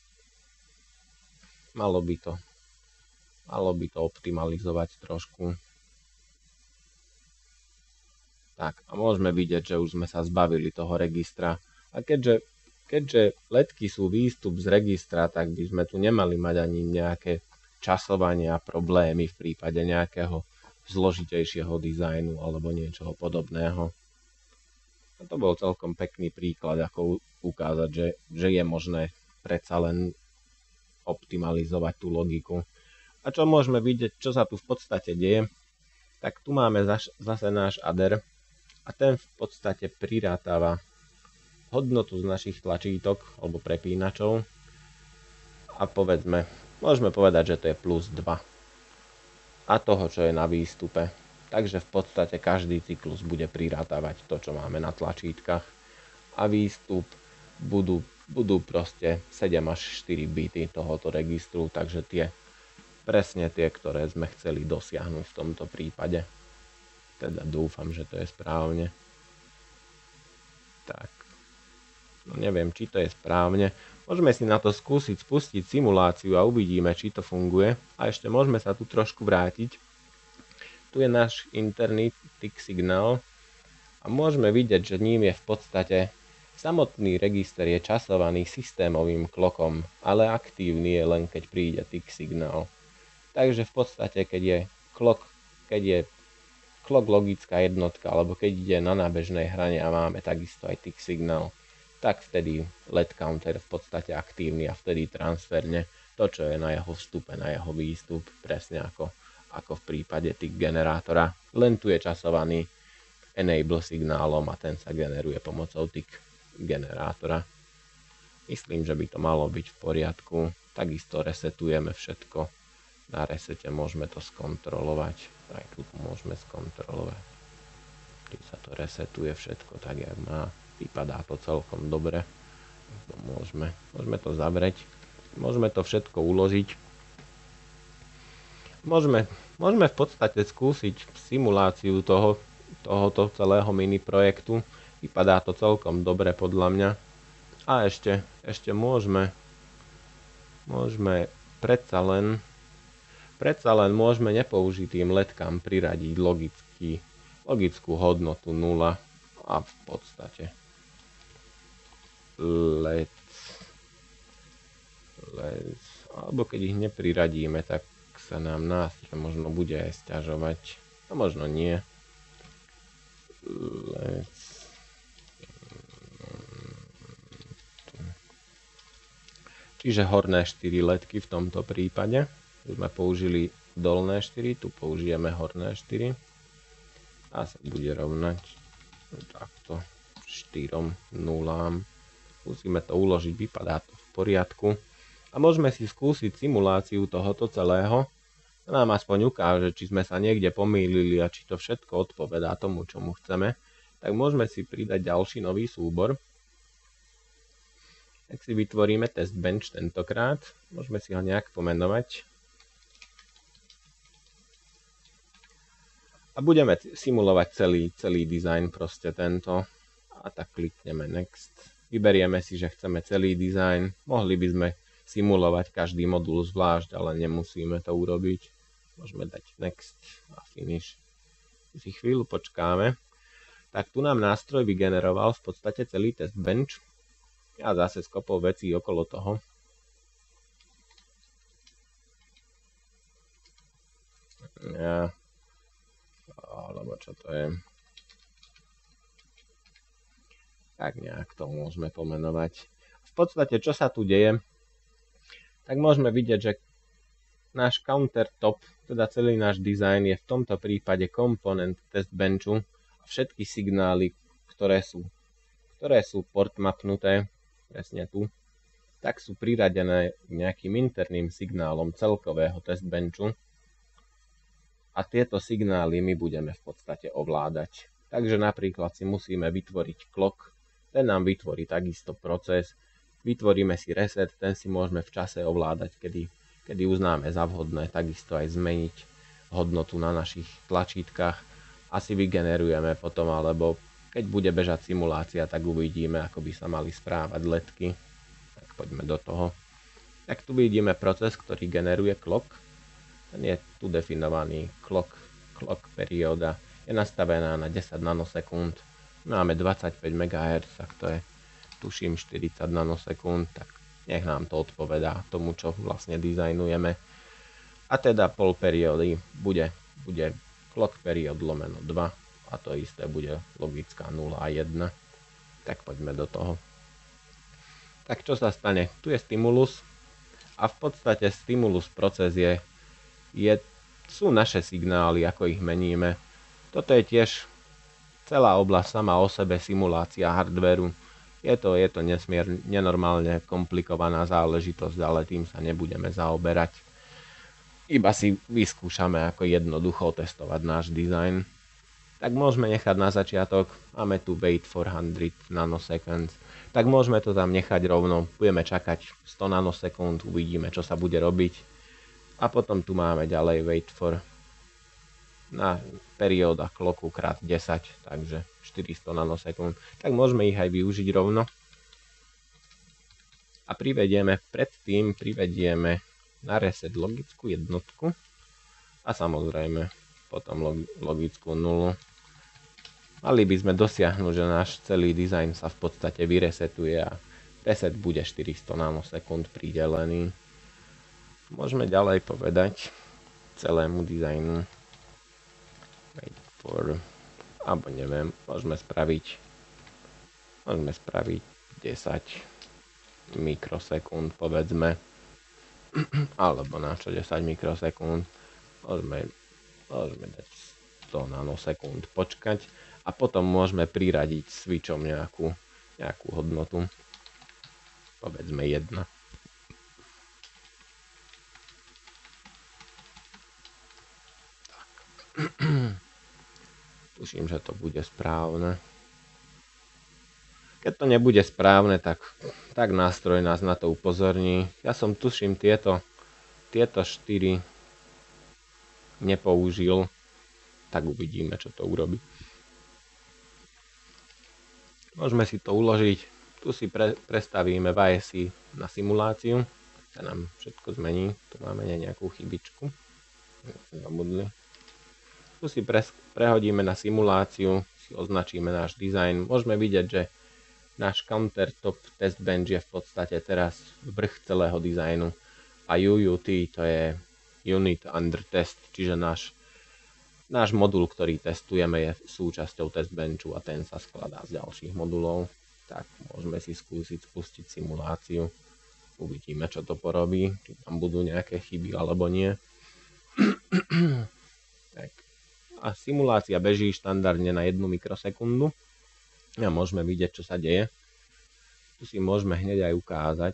Malo by to, malo by to optimalizovať trošku. Tak, a môžeme vidieť, že už sme sa zbavili toho registra. A keďže Keďže ledky sú výstup z registra, tak by sme tu nemali mať ani nejaké časovanie a problémy v prípade nejakého zložitejšieho dizajnu alebo niečoho podobného. A to bol celkom pekný príklad, ako ukázať, že, že je možné predsa len optimalizovať tú logiku. A čo môžeme vidieť, čo sa tu v podstate deje, tak tu máme zase náš adder a ten v podstate prirátava hodnotu z našich tlačítok alebo prepínačov a povedzme, môžeme povedať, že to je plus dva a toho, čo je na výstupe. Takže v podstate každý cyklus bude prirátavať to, čo máme na tlačítkach a výstup budú, budú proste sedem až štyri bity tohoto registru, takže tie presne tie, ktoré sme chceli dosiahnuť v tomto prípade. Teda dúfam, že to je správne. Tak. No neviem, či to je správne. Môžeme si na to skúsiť spustiť simuláciu a uvidíme, či to funguje. A ešte môžeme sa tu trošku vrátiť. Tu je náš interný tick signál a môžeme vidieť, že ním je v podstate samotný register je časovaný systémovým klokom, ale aktívny je len keď príde tick signál. Takže v podstate, keď je clock, keď je clock logická jednotka, alebo keď ide na nábežnej hrane a máme takisto aj tick signál, tak vtedy L E D counter v podstate aktívny a vtedy transferne to, čo je na jeho vstupe, na jeho výstup, presne ako, ako v prípade tick generátora. Len tu je časovaný enable signálom a ten sa generuje pomocou tick generátora. Myslím, že by to malo byť v poriadku. Takisto resetujeme všetko. Na resete môžeme to skontrolovať. Aj tu môžeme skontrolovať. Keď sa to resetuje všetko tak, jak má. Vypadá to celkom dobre. Môžeme, môžeme to zavrieť. Môžeme to všetko uložiť. môžeme, môžeme v podstate skúsiť simuláciu toho, tohoto celého mini projektu. Vypadá to celkom dobre podľa mňa. A ešte, ešte môžeme, môžeme predsa len, predsa len môžeme nepoužitým ledkám priradiť logický, logickú hodnotu nula a v podstate led, led, alebo keď ich nepriradíme, tak sa nám nástroj možno bude aj sťažovať, a možno nie. Led, čiže horné štyri ledky v tomto prípade. Sme použili dolné štyri, tu použijeme horné štyri. A sa bude rovnať takto štyrom nulám. Musíme to uložiť, vypadá to v poriadku. A môžeme si skúsiť simuláciu tohoto celého. To nám aspoň ukáže, či sme sa niekde pomýlili a či to všetko odpovedá tomu, čomu chceme. Tak môžeme si pridať ďalší nový súbor. Tak si vytvoríme test bench tentokrát. Môžeme si ho nejak pomenovať. A budeme simulovať celý, celý dizajn, proste tento. A tak klikneme next. Vyberieme si, že chceme celý dizajn. Mohli by sme simulovať každý modul zvlášť, ale nemusíme to urobiť. Môžeme dať next a finish. Si chvíľu počkáme. Tak tu nám nástroj vygeneroval v podstate celý test bench. A zase s kopou vecí okolo toho. Ja. Alebo čo to je. Tak nejak to môžeme pomenovať. V podstate, čo sa tu deje, tak môžeme vidieť, že náš countertop, teda celý náš dizajn je v tomto prípade komponent test benchu a všetky signály, ktoré sú, ktoré sú port mapnuté, presne tu, tak sú priradené k nejakým interným signálom celkového test benchu a tieto signály my budeme v podstate ovládať. Takže napríklad si musíme vytvoriť clock, ten nám vytvorí takisto proces, vytvoríme si reset, ten si môžeme v čase ovládať, kedy, kedy uznáme za vhodné, takisto aj zmeniť hodnotu na našich tlačítkach a si vygenerujeme potom, alebo keď bude bežať simulácia, tak uvidíme, ako by sa mali správať ledky. Tak poďme do toho. Tak tu vidíme proces, ktorý generuje clock. Ten je tu definovaný clock, clock perióda. Je nastavená na desať nanosekúnd. Máme dvadsaťpäť megahertzov, tak to je tuším štyridsať nanosekúnd, tak nech nám to odpovedá tomu, čo vlastne dizajnujeme. A teda pol periódy bude, bude clock period lomeno dva a to isté bude logická nula a jedna. Tak poďme do toho. Tak čo sa stane? Tu je stimulus a v podstate stimulus proces je, je, sú naše signály, ako ich meníme. Toto je tiež celá oblasť sama o sebe, simulácia hardvéru. Je to, je to nesmier, nenormálne komplikovaná záležitosť, ale tým sa nebudeme zaoberať. Iba si vyskúšame, ako jednoducho testovať náš dizajn. Tak môžeme nechať na začiatok, máme tu wait for one hundred nanoseconds, tak môžeme to tam nechať rovno, budeme čakať sto nanosekúnd, uvidíme, čo sa bude robiť. A potom tu máme ďalej wait for na perióda clocku krát desať, takže štyristo nanosekúnd. Tak môžeme ich aj využiť rovno. A privedieme, predtým privedieme na reset logickú jednotku a samozrejme potom logickú nulu. Mali by sme dosiahnuť, že náš celý dizajn sa v podstate vyresetuje a reset bude štyristo nanosekúnd pridelený. Môžeme ďalej povedať celému dizajnu wait for, alebo neviem, môžeme spraviť môžeme spraviť desať mikrosekúnd, povedzme, alebo na čo desať mikrosekúnd, môžeme, môžeme dať sto nanosekúnd počkať a potom môžeme priradiť switchom nejakú, nejakú hodnotu, povedzme jedna. Tuším, že to bude správne. Keď to nebude správne, tak, tak nástroj nás na to upozorní. Ja som tuším tieto, tieto štyri nepoužil, tak uvidíme, čo to urobí. Môžeme si to uložiť. Tu si pre, prestavíme V A S I na simuláciu. Sa nám všetko zmení. Tu máme nejakú chybičku. Zabudli. Tu si pre, prehodíme na simuláciu. Si označíme náš dizajn. Môžeme vidieť, že náš countertop test bench je v podstate teraz vrch celého dizajnu. A U U T to je Unit Under Test, čiže náš Náš modul, ktorý testujeme, je súčasťou test benchu a ten sa skladá z ďalších modulov. Tak môžeme si skúsiť spustiť simuláciu. Uvidíme, čo to porobí, či tam budú nejaké chyby alebo nie. Tak. A simulácia beží štandardne na jednu mikrosekundu. A môžeme vidieť, čo sa deje. Tu si môžeme hneď aj ukázať,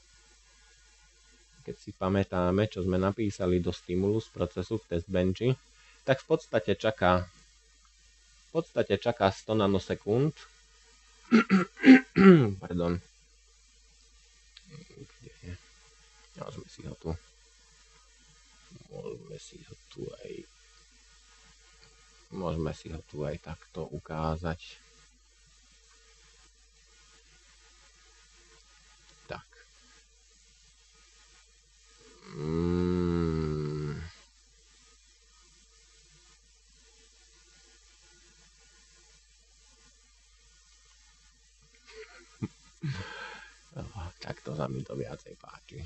keď si pamätáme, čo sme napísali do stimulus procesu v test benchi, tak v podstate čaká v podstate čaká sto nanosekúnd. Pardon. Kde je? Môžeme si ho tu môžeme si ho tu aj môžeme si ho tu aj takto ukázať. Tak. Mm. Takto sa mi to viacej páči.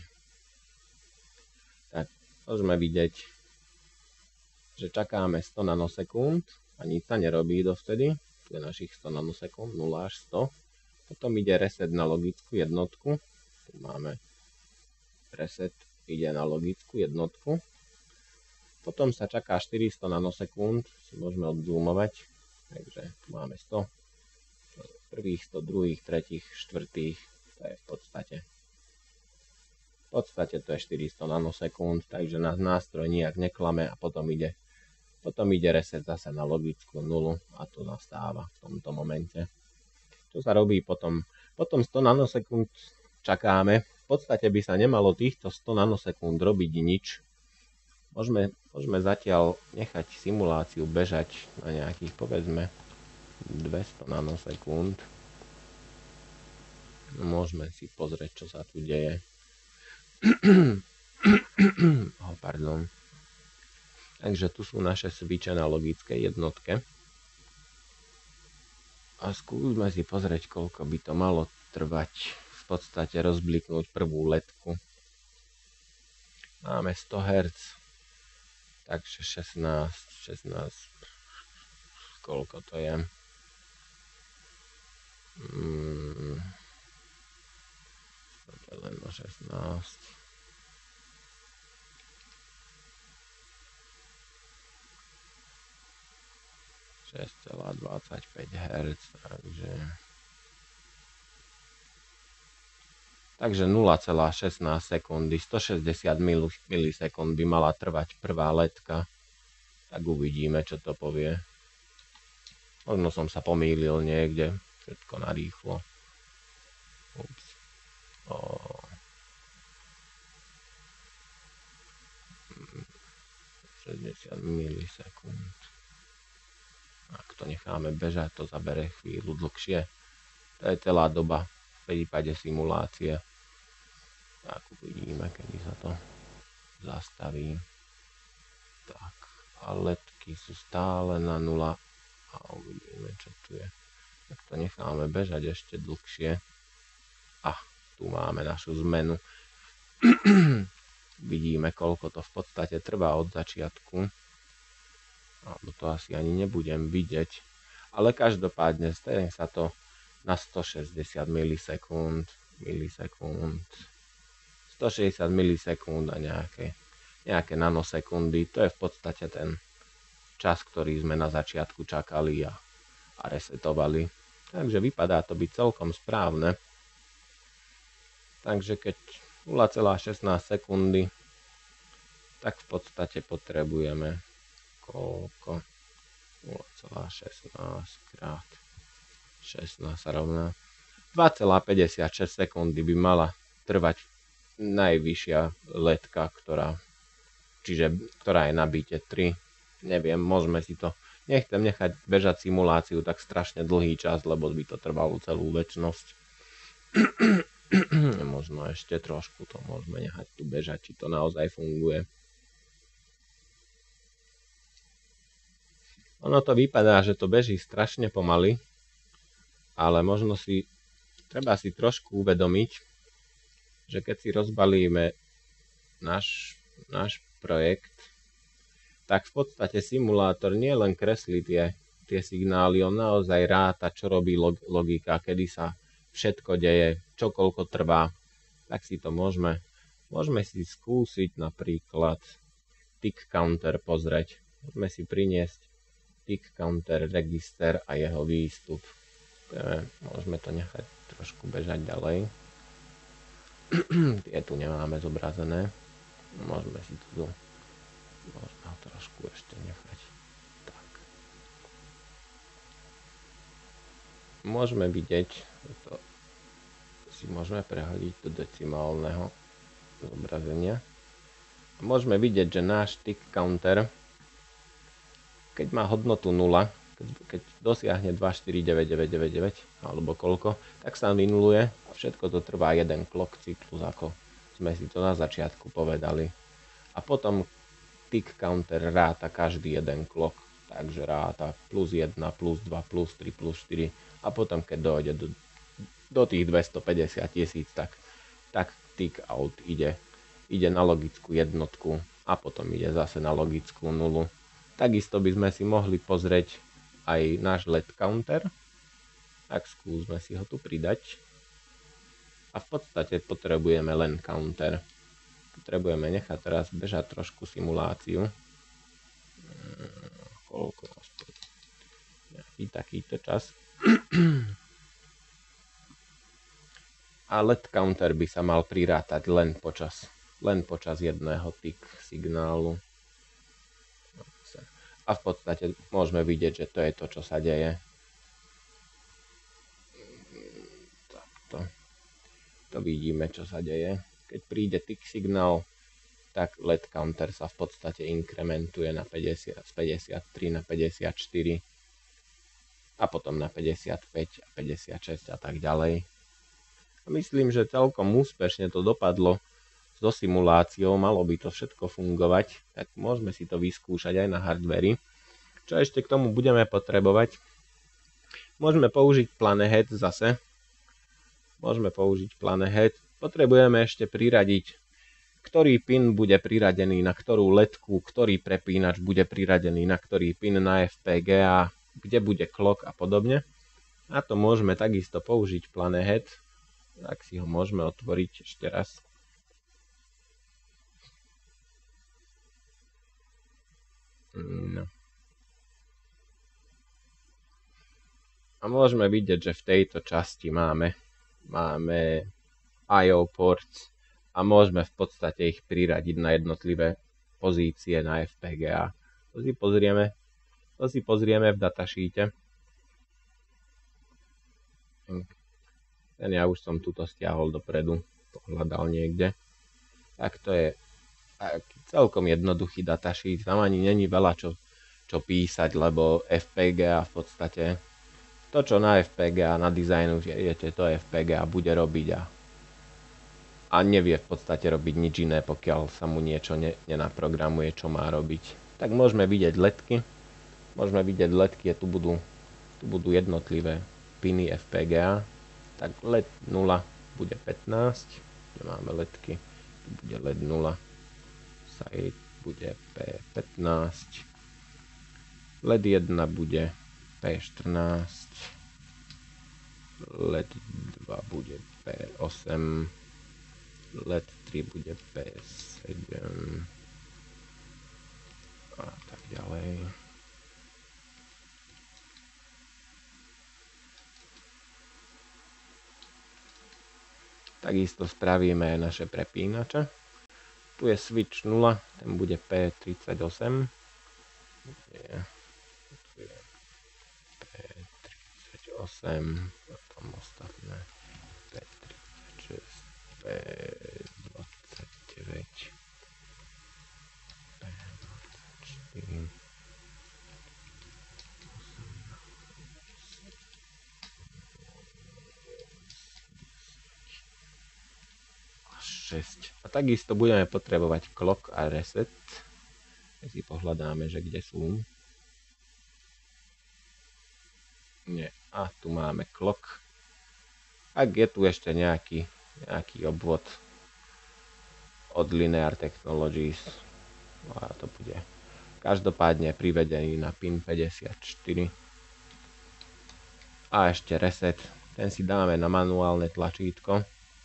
Tak, môžeme vidieť, že čakáme sto nanosekúnd a nič sa nerobí dovtedy. Tu je našich sto nanosekúnd, nula až sto. Potom ide reset na logickú jednotku. Tu máme reset, ide na logickú jednotku. Potom sa čaká štyristo nanosekúnd, si môžeme odzoomovať. Takže tu máme sto. Prvých sto, druhých, tretích, štvrtých. To je v podstate. V podstate to je štyristo nanosekúnd, takže nás nástroj nijak neklame a potom ide, potom ide reset zase na logickú nulu a to nastáva v tomto momente. Čo sa robí potom? Potom sto nanosekúnd čakáme. V podstate by sa nemalo týchto sto nanosekúnd robiť nič. Môžeme, môžeme zatiaľ nechať simuláciu bežať na nejakých, povedzme, dvesto nanosekúnd. Môžeme si pozrieť, čo sa tu deje. Oh, pardon. Takže tu sú naše switche na logickej jednotke. A skúsme si pozrieť, koľko by to malo trvať. V podstate rozbliknúť prvú ledku. Máme sto hertz. Takže šestnásť, šestnásť. Koľko to je? Hmm. Len na šestnásť. šesť celá dvadsaťpäť hertz, takže takže nula celá šestnásť sekundy, stošesťdesiat milisekúnd by mala trvať prvá ledka. Tak uvidíme, čo to povie. Možno som sa pomýlil niekde, všetko narýchlo. Ups. O. šesťdesiat milisekúnd. Ak to necháme bežať, to zabere chvíľu dlhšie. To je celá doba v prípade simulácie. Tak uvidíme, kedy sa to zastaví. Tak, a ledky sú stále na nula. A uvidíme, čo tu je. Tak to necháme bežať ešte dlhšie. A tu máme našu zmenu. Vidíme, koľko to v podstate trvá od začiatku. Alebo to asi ani nebudem vidieť. Ale každopádne stane sa to na stošesťdesiat milisekúnd. Milisekúnd. stošesťdesiat milisekúnd a nejaké, nejaké nanosekundy. To je v podstate ten čas, ktorý sme na začiatku čakali a, a resetovali. Takže vypadá to byť celkom správne. Takže keď nula celá šestnásť sekundy, tak v podstate potrebujeme koľko? nula celá šestnásť krát šestnásť sa rovná dva celá päťdesiatšesť sekundy by mala trvať najvyššia ledka, ktorá čiže ktorá je na bite tri. Neviem, môžeme si to... Nechcem nechať bežať simuláciu tak strašne dlhý čas, lebo by to trvalo celú večnosť. Možno ešte trošku to môžeme nechať tu bežať, či to naozaj funguje. Ono to vypadá, že to beží strašne pomaly, ale možno si... Treba si trošku uvedomiť, že keď si rozbalíme náš, náš projekt, tak v podstate simulátor nie len kreslí tie, tie signály, on naozaj ráta, čo robí log, logika, kedy sa všetko deje, čo koľko trvá. Tak si to môžeme, môžeme si skúsiť napríklad tick counter pozrieť. Môžeme si priniesť tick counter register a jeho výstup. Môžeme to nechať trošku bežať ďalej. Tie tu nemáme zobrazené. Môžeme si tu môžeme ho trošku ešte nechať. Tak. Môžeme vidieť, to si môžeme prehodiť do decimálneho zobrazenia. Môžeme vidieť, že náš tick counter, keď má hodnotu nula, keď, keď dosiahne dva štyri deväť deväť deväť deväť alebo koľko, tak sa vynuluje a všetko to trvá jeden clock cyklus, ako sme si to na začiatku povedali. A potom tick counter ráta každý jeden clock, takže ráta plus jeden, plus dva, plus tri, plus štyri a potom keď dojde do, do tých dvestopäťdesiat tisíc, tak, tak tick out ide, ide na logickú jednotku a potom ide zase na logickú nulu. Takisto by sme si mohli pozrieť aj náš let counter, tak skúsme si ho tu pridať a v podstate potrebujeme len counter. Potrebujeme nechať teraz bežať trošku simuláciu. Koľko aspoň nejaký takýto čas. A let counter by sa mal prirátať len počas, len počas jedného tick signálu. A v podstate môžeme vidieť, že to je to, čo sa deje. Takto. To vidíme, čo sa deje. Keď príde tick signál, tak let counter sa v podstate inkrementuje na päťdesiat, z päťdesiattri na päťdesiatštyri a potom na päťdesiatpäť a päťdesiatšesť a tak ďalej. A myslím, že celkom úspešne to dopadlo so simuláciou, malo by to všetko fungovať, tak môžeme si to vyskúšať aj na hardveri. Čo ešte k tomu budeme potrebovať? Môžeme použiť Planehead zase. Môžeme použiť Planehead. Potrebujeme ešte priradiť, ktorý pin bude priradený na ktorú ledku, ktorý prepínač bude priradený na ktorý pin na ef pé gé á, kde bude clock a podobne. A to môžeme takisto použiť Planehead. Tak si ho môžeme otvoriť ešte raz. No. A môžeme vidieť, že v tejto časti máme, máme í ó ports a môžeme v podstate ich priradiť na jednotlivé pozície na ef pé gé á. To si pozrieme, to si pozrieme v datasheete. Ten ja už som tuto stiahol dopredu, pohľadal niekde. Tak to je celkom jednoduchý datasheet, tam ani není veľa čo, čo písať, lebo ef pé gé á v podstate, to čo na ef pé gé á nadizajnujete, to ef pé gé á bude robiť a, a nevie v podstate robiť nič iné, pokiaľ sa mu niečo ne, nenaprogramuje, čo má robiť. Tak môžeme vidieť ledky, môžeme vidieť ledky, tu budú, tu budú jednotlivé piny ef pé gé á, tak led nula bude pätnásť, kde máme ledky, tu bude led nula, site bude pé pätnásť, led jedna bude pé štrnásť, led dva bude pé osem, led tri bude pé sedem a tak ďalej. Takisto spravíme aj naše prepínače. Tu je switch nula, ten bude pé tridsaťosem. Tu je pé tridsaťosem, potom ostatné pé tridsaťšesť, pé dvadsaťdeväť, šesť. A takisto budeme potrebovať clock a reset. Tak si pohľadáme, že kde sú. Nie. A tu máme clock. Ak je tu ešte nejaký, nejaký obvod od Linear Technologies. No a to bude každopádne privedený na pin päťdesiatštyri. A ešte reset. Ten si dáme na manuálne tlačítko.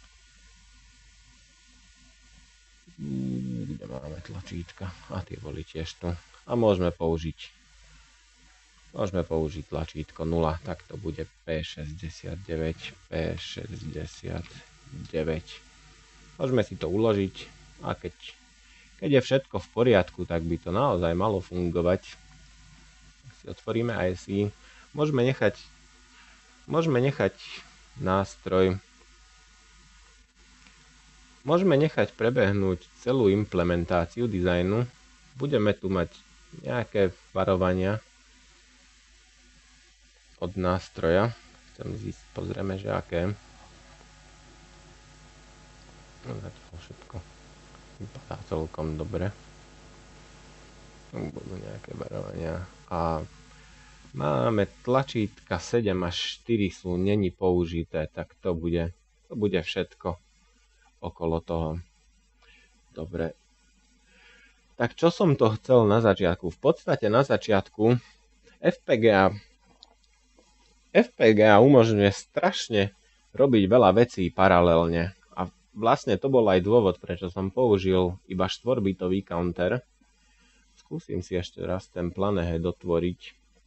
Kde máme tlačítka? A tie boli tiež tu. A môžeme použiť Môžeme použiť tlačítko nula, tak to bude P šesťdesiatdeväť, P šesťdesiatdeväť. Môžeme si to uložiť a keď, keď je všetko v poriadku, tak by to naozaj malo fungovať. Tak si otvoríme I C. Môžeme nechať, môžeme nechať nástroj, môžeme nechať prebehnúť celú implementáciu dizajnu. Budeme tu mať nejaké varovania od nástroja. Chcem zísť, pozrieme, že aké. No, zatiaľ všetko vypadá celkom dobre. Budú nejaké varovania. A máme tlačítka sedem až štyri sú není použité, tak to bude, to bude všetko okolo toho. Dobre. Tak čo som to chcel na začiatku? V podstate na začiatku F P G A F P G A umožňuje strašne robiť veľa vecí paralelne a vlastne to bol aj dôvod, prečo som použil iba štvorbitový counter. Skúsim si ešte raz ten Planehead otvoriť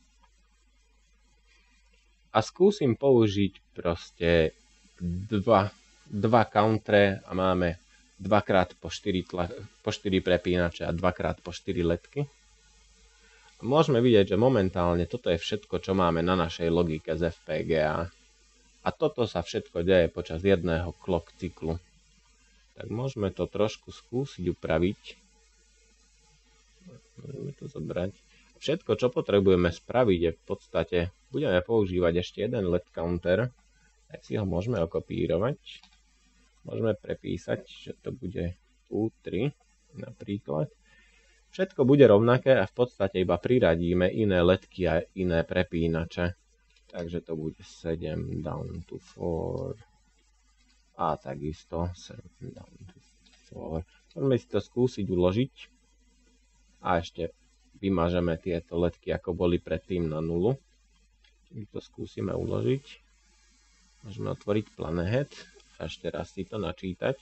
a skúsim použiť proste dva, dva countre a máme dvakrát po štyri, po štyri prepínače a dvakrát po štyri ledky. Môžeme vidieť, že momentálne toto je všetko, čo máme na našej logike z F P G A. A toto sa všetko deje počas jedného clock cyklu. Tak môžeme to trošku skúsiť upraviť. Môžeme to zobrať. Všetko, čo potrebujeme spraviť, je v podstate, budeme používať ešte jeden L E D counter. Tak si ho môžeme okopírovať. Môžeme prepísať, že to bude U tri napríklad. Všetko bude rovnaké a v podstate iba priradíme iné ledky a iné prepínače. Takže to bude sedem down to four a takisto seven down to four. Môžeme si to skúsiť uložiť a ešte vymažeme tieto ledky, ako boli predtým na nulu. My to skúsime uložiť. Môžeme otvoriť Planehead a ešte raz si to načítať.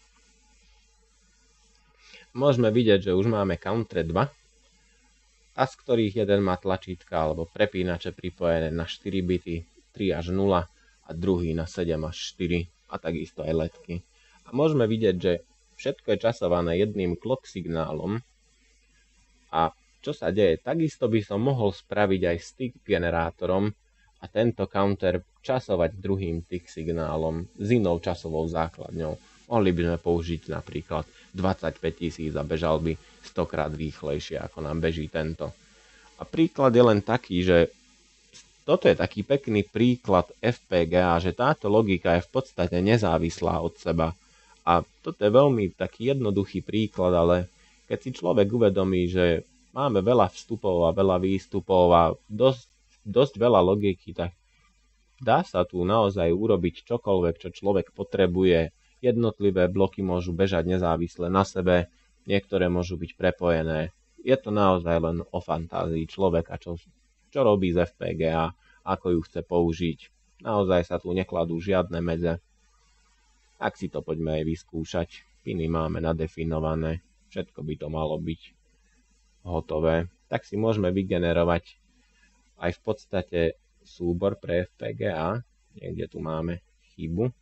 Môžeme vidieť, že už máme countre dva, a z ktorých jeden má tlačítka alebo prepínače pripojené na štyri bity, tri až nula a druhý na sedem až štyri a takisto aj ledky. A môžeme vidieť, že všetko je časované jedným clock signálom a čo sa deje, takisto by som mohol spraviť aj stick generátorom a tento counter časovať druhým tick signálom s inou časovou základňou. Mohli by sme použiť napríklad dvadsaťpäť tisíc a bežal by stokrát rýchlejšie, ako nám beží tento. A príklad je len taký, že toto je taký pekný príklad F P G A, že táto logika je v podstate nezávislá od seba. A toto je veľmi taký jednoduchý príklad, ale keď si človek uvedomí, že máme veľa vstupov a veľa výstupov a dosť, dosť veľa logiky, tak dá sa tu naozaj urobiť čokoľvek, čo človek potrebuje. Jednotlivé bloky môžu bežať nezávisle na sebe, niektoré môžu byť prepojené. Je to naozaj len o fantázii človeka, čo, čo robí z F P G A, ako ju chce použiť. Naozaj sa tu nekladú žiadne medze. Tak si to poďme aj vyskúšať. Piny máme nadefinované, všetko by to malo byť hotové. Tak si môžeme vygenerovať aj v podstate súbor pre F P G A. Niekde tu máme chybu.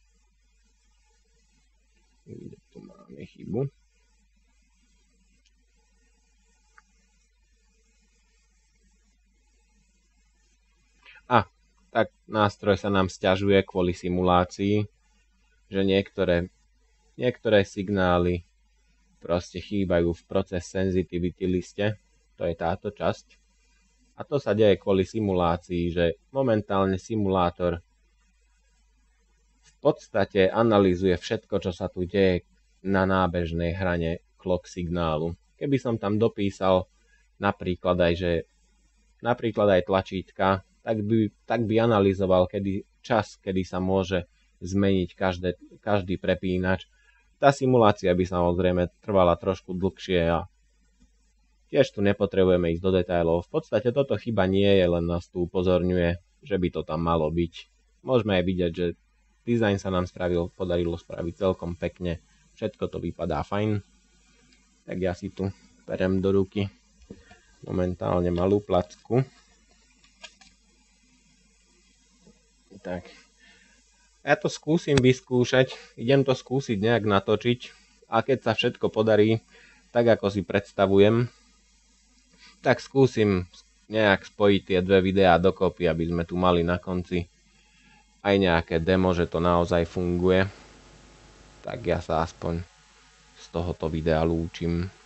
Kde tu máme chybu. A, tak nástroj sa nám sťažuje kvôli simulácii, že niektoré, niektoré signály proste chýbajú v proces sensitivity liste. To je táto časť. A to sa deje kvôli simulácii, že momentálne simulátor v podstate analýzuje všetko, čo sa tu deje na nábežnej hrane clock signálu. Keby som tam dopísal napríklad aj, že napríklad aj tlačítka, tak by, tak by analyzoval kedy, čas, kedy sa môže zmeniť každé, každý prepínač. Tá simulácia by samozrejme trvala trošku dlhšie a tiež tu nepotrebujeme ísť do detailov. V podstate toto chyba nie je, len nás tu upozorňuje, že by to tam malo byť. Môžeme aj vidieť, že dizajn sa nám spravil, podarilo spraviť celkom pekne. Všetko to vypadá fajn. Tak ja si tu berem do ruky momentálne malú placku. Tak. Ja to skúsim vyskúšať. Idem to skúsiť nejak natočiť. A keď sa všetko podarí, tak ako si predstavujem, tak skúsim nejak spojiť tie dve videá dokopy, aby sme tu mali na konci aj nejaké demo, že to naozaj funguje. Tak ja sa aspoň z tohoto videa lúčim.